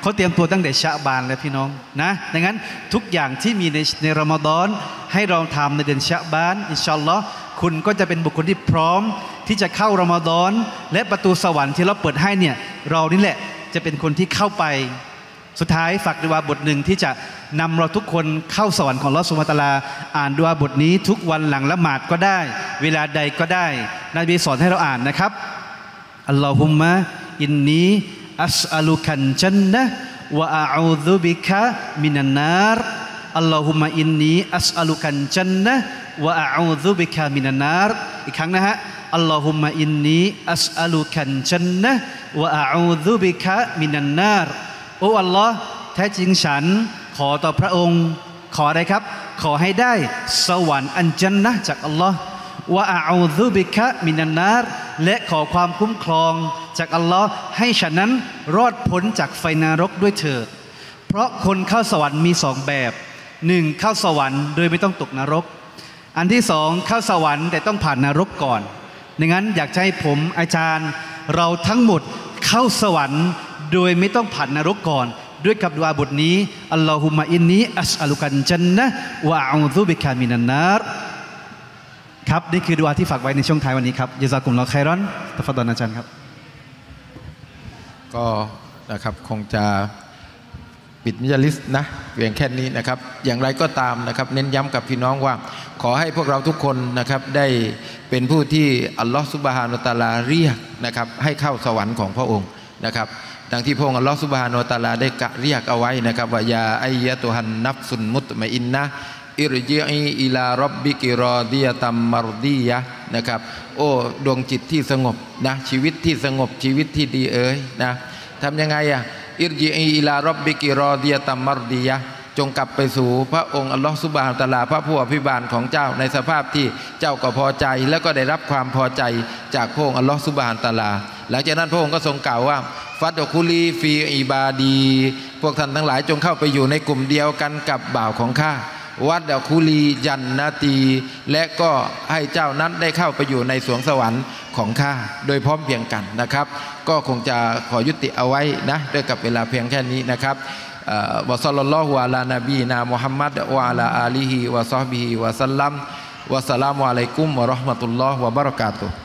เขาเตรียมตัวตั้งแต่ชะบานแล้วพี่น้องนะดังนั้นทุกอย่างที่มีในในรอมฎอนให้เราทำในเดือนชะบานอินชาอัลลอฮ์คุณก็จะเป็นบุคคลที่พร้อมที่จะเข้ารอมฎอนและประตูสวรรค์ที่เราเปิดให้เนี่ยเรานี่แหละจะเป็นคนที่เข้าไปสุดท้ายฝากดุอาบทหนึ่งที่จะนำเราทุกคนเข้าสวรรค์ของอัลเลาะห์ซุบฮานะฮูวะตะอาลาอ่านดุอาบทนี้ทุกวันหลังละหมาดก็ได้เวลาใดก็ได้นบีสอนให้เราอ่านนะครับอัลลอฮุมมะอินนีอัสอัลุคันจันนะวะอะอูซุบิกะมินันนารอัลลอฮุมะอินนีอัสอัลุคันจันนะวะอะอูซุบิกะมินันนารอีกครั้งนะฮะอัลลอฮุมะอินนีอัสอัลุคันจันนะวะอะอูซุบิกะมินันนารโอ้อัลลอฮ์แท้จริงฉันขอต่อพระองค์ขออะไรครับขอให้ได้สวรรค์อันจันนะห์จากอัลลอฮ์วะอะอูซุบิกะมินันนารและขอความคุ้มครองจากอัลลอฮ์ให้ฉันนั้นรอดพ้นจากไฟนรกด้วยเถิดเพราะคนเข้าสวรรค์มีสองแบบหนึ่งเข้าสวรรค์โดยไม่ต้องตกนรกอันที่สองเข้าสวรรค์แต่ต้องผ่านนรกก่อนดังนั้นอยากให้ผมอาจารย์เราทั้งหมดเข้าสวรรค์โดยไม่ต้องผ่านนรกก่อนด้วยกับดุอาบทนี้อัลลอฮุมะอินนีอัสอัลุกันจันนะวะอะอูซุบิกะมินันนารครับนี่คือดุอาที่ฝากไว้ในช่วงท้ายวันนี้ครับยะซากุมุลลอฮุค็อยรอนตัฟฟัดดลอาจารย์ครับก็นะครับคงจะปิดมิญลิสนะเพียงแค่นี้นะครับอย่างไรก็ตามนะครับเน้นย้ำกับพี่น้องว่าขอให้พวกเราทุกคนนะครับได้เป็นผู้ที่อัลลอฮฺซุบฮานะฮูวะตะอาลาเรียกนะครับให้เข้าสวรรค์ของพระองค์นะครับดังที่พระองค์อัลลอฮฺซุบฮานะฮูวะตะอาลาได้เรียกเอาไว้นะครับว่ายาอัยยะตุฮันนัฟซุนมุตมะอินนะอิรญิอีอิลาร็อบบิกิรอดียะตัมมารดียะนะครับโอ้ดวงจิตที่สงบนะชีวิตที่สงบชีวิตที่ดีเอ๋ยนะทำยังไงอ่ะอิรญิอีอิลาร็อบบิกิรอดียะตัมมารดียะจงกลับไปสู่พระองค์อัลลอฮฺซุบฮานะฮูวะตะอาลาพระผู้อภิบาลของเจ้าในสภาพที่เจ้าก็พอใจแล้วก็ได้รับความพอใจจากพระองค์อัลลอฮฺซุบฮานะฮูวะตะอาลาหลังจากนั้นพระองค์ก็ทรงกล่าวว่าฟัดคุลีฟีอิบาดีพวกท่านทั้งหลายจงเข้าไปอยู่ในกลุ่มเดียวกันกับบ่าวของข้าวัดคุลีจันนาตีและก็ให้เจ้านั้นได้เข้าไปอยู่ในสวงสวรรค์ของข้าโดยพร้อมเพียงกันนะครับก็คงจะขอยุติเอาไว้นะด้วยกับเวลาเพียงแค่นี้นะครับวะศ็อลลัลลอฮุอะลานบีนามุฮัมมัดวะอะลาอาลีฮิวะซอฮบิฮิวะซัลลัมวะสลามุอะลัยกุมวะเราะห์มะตุลลอฮ์วะบะเราะกาตุฮ์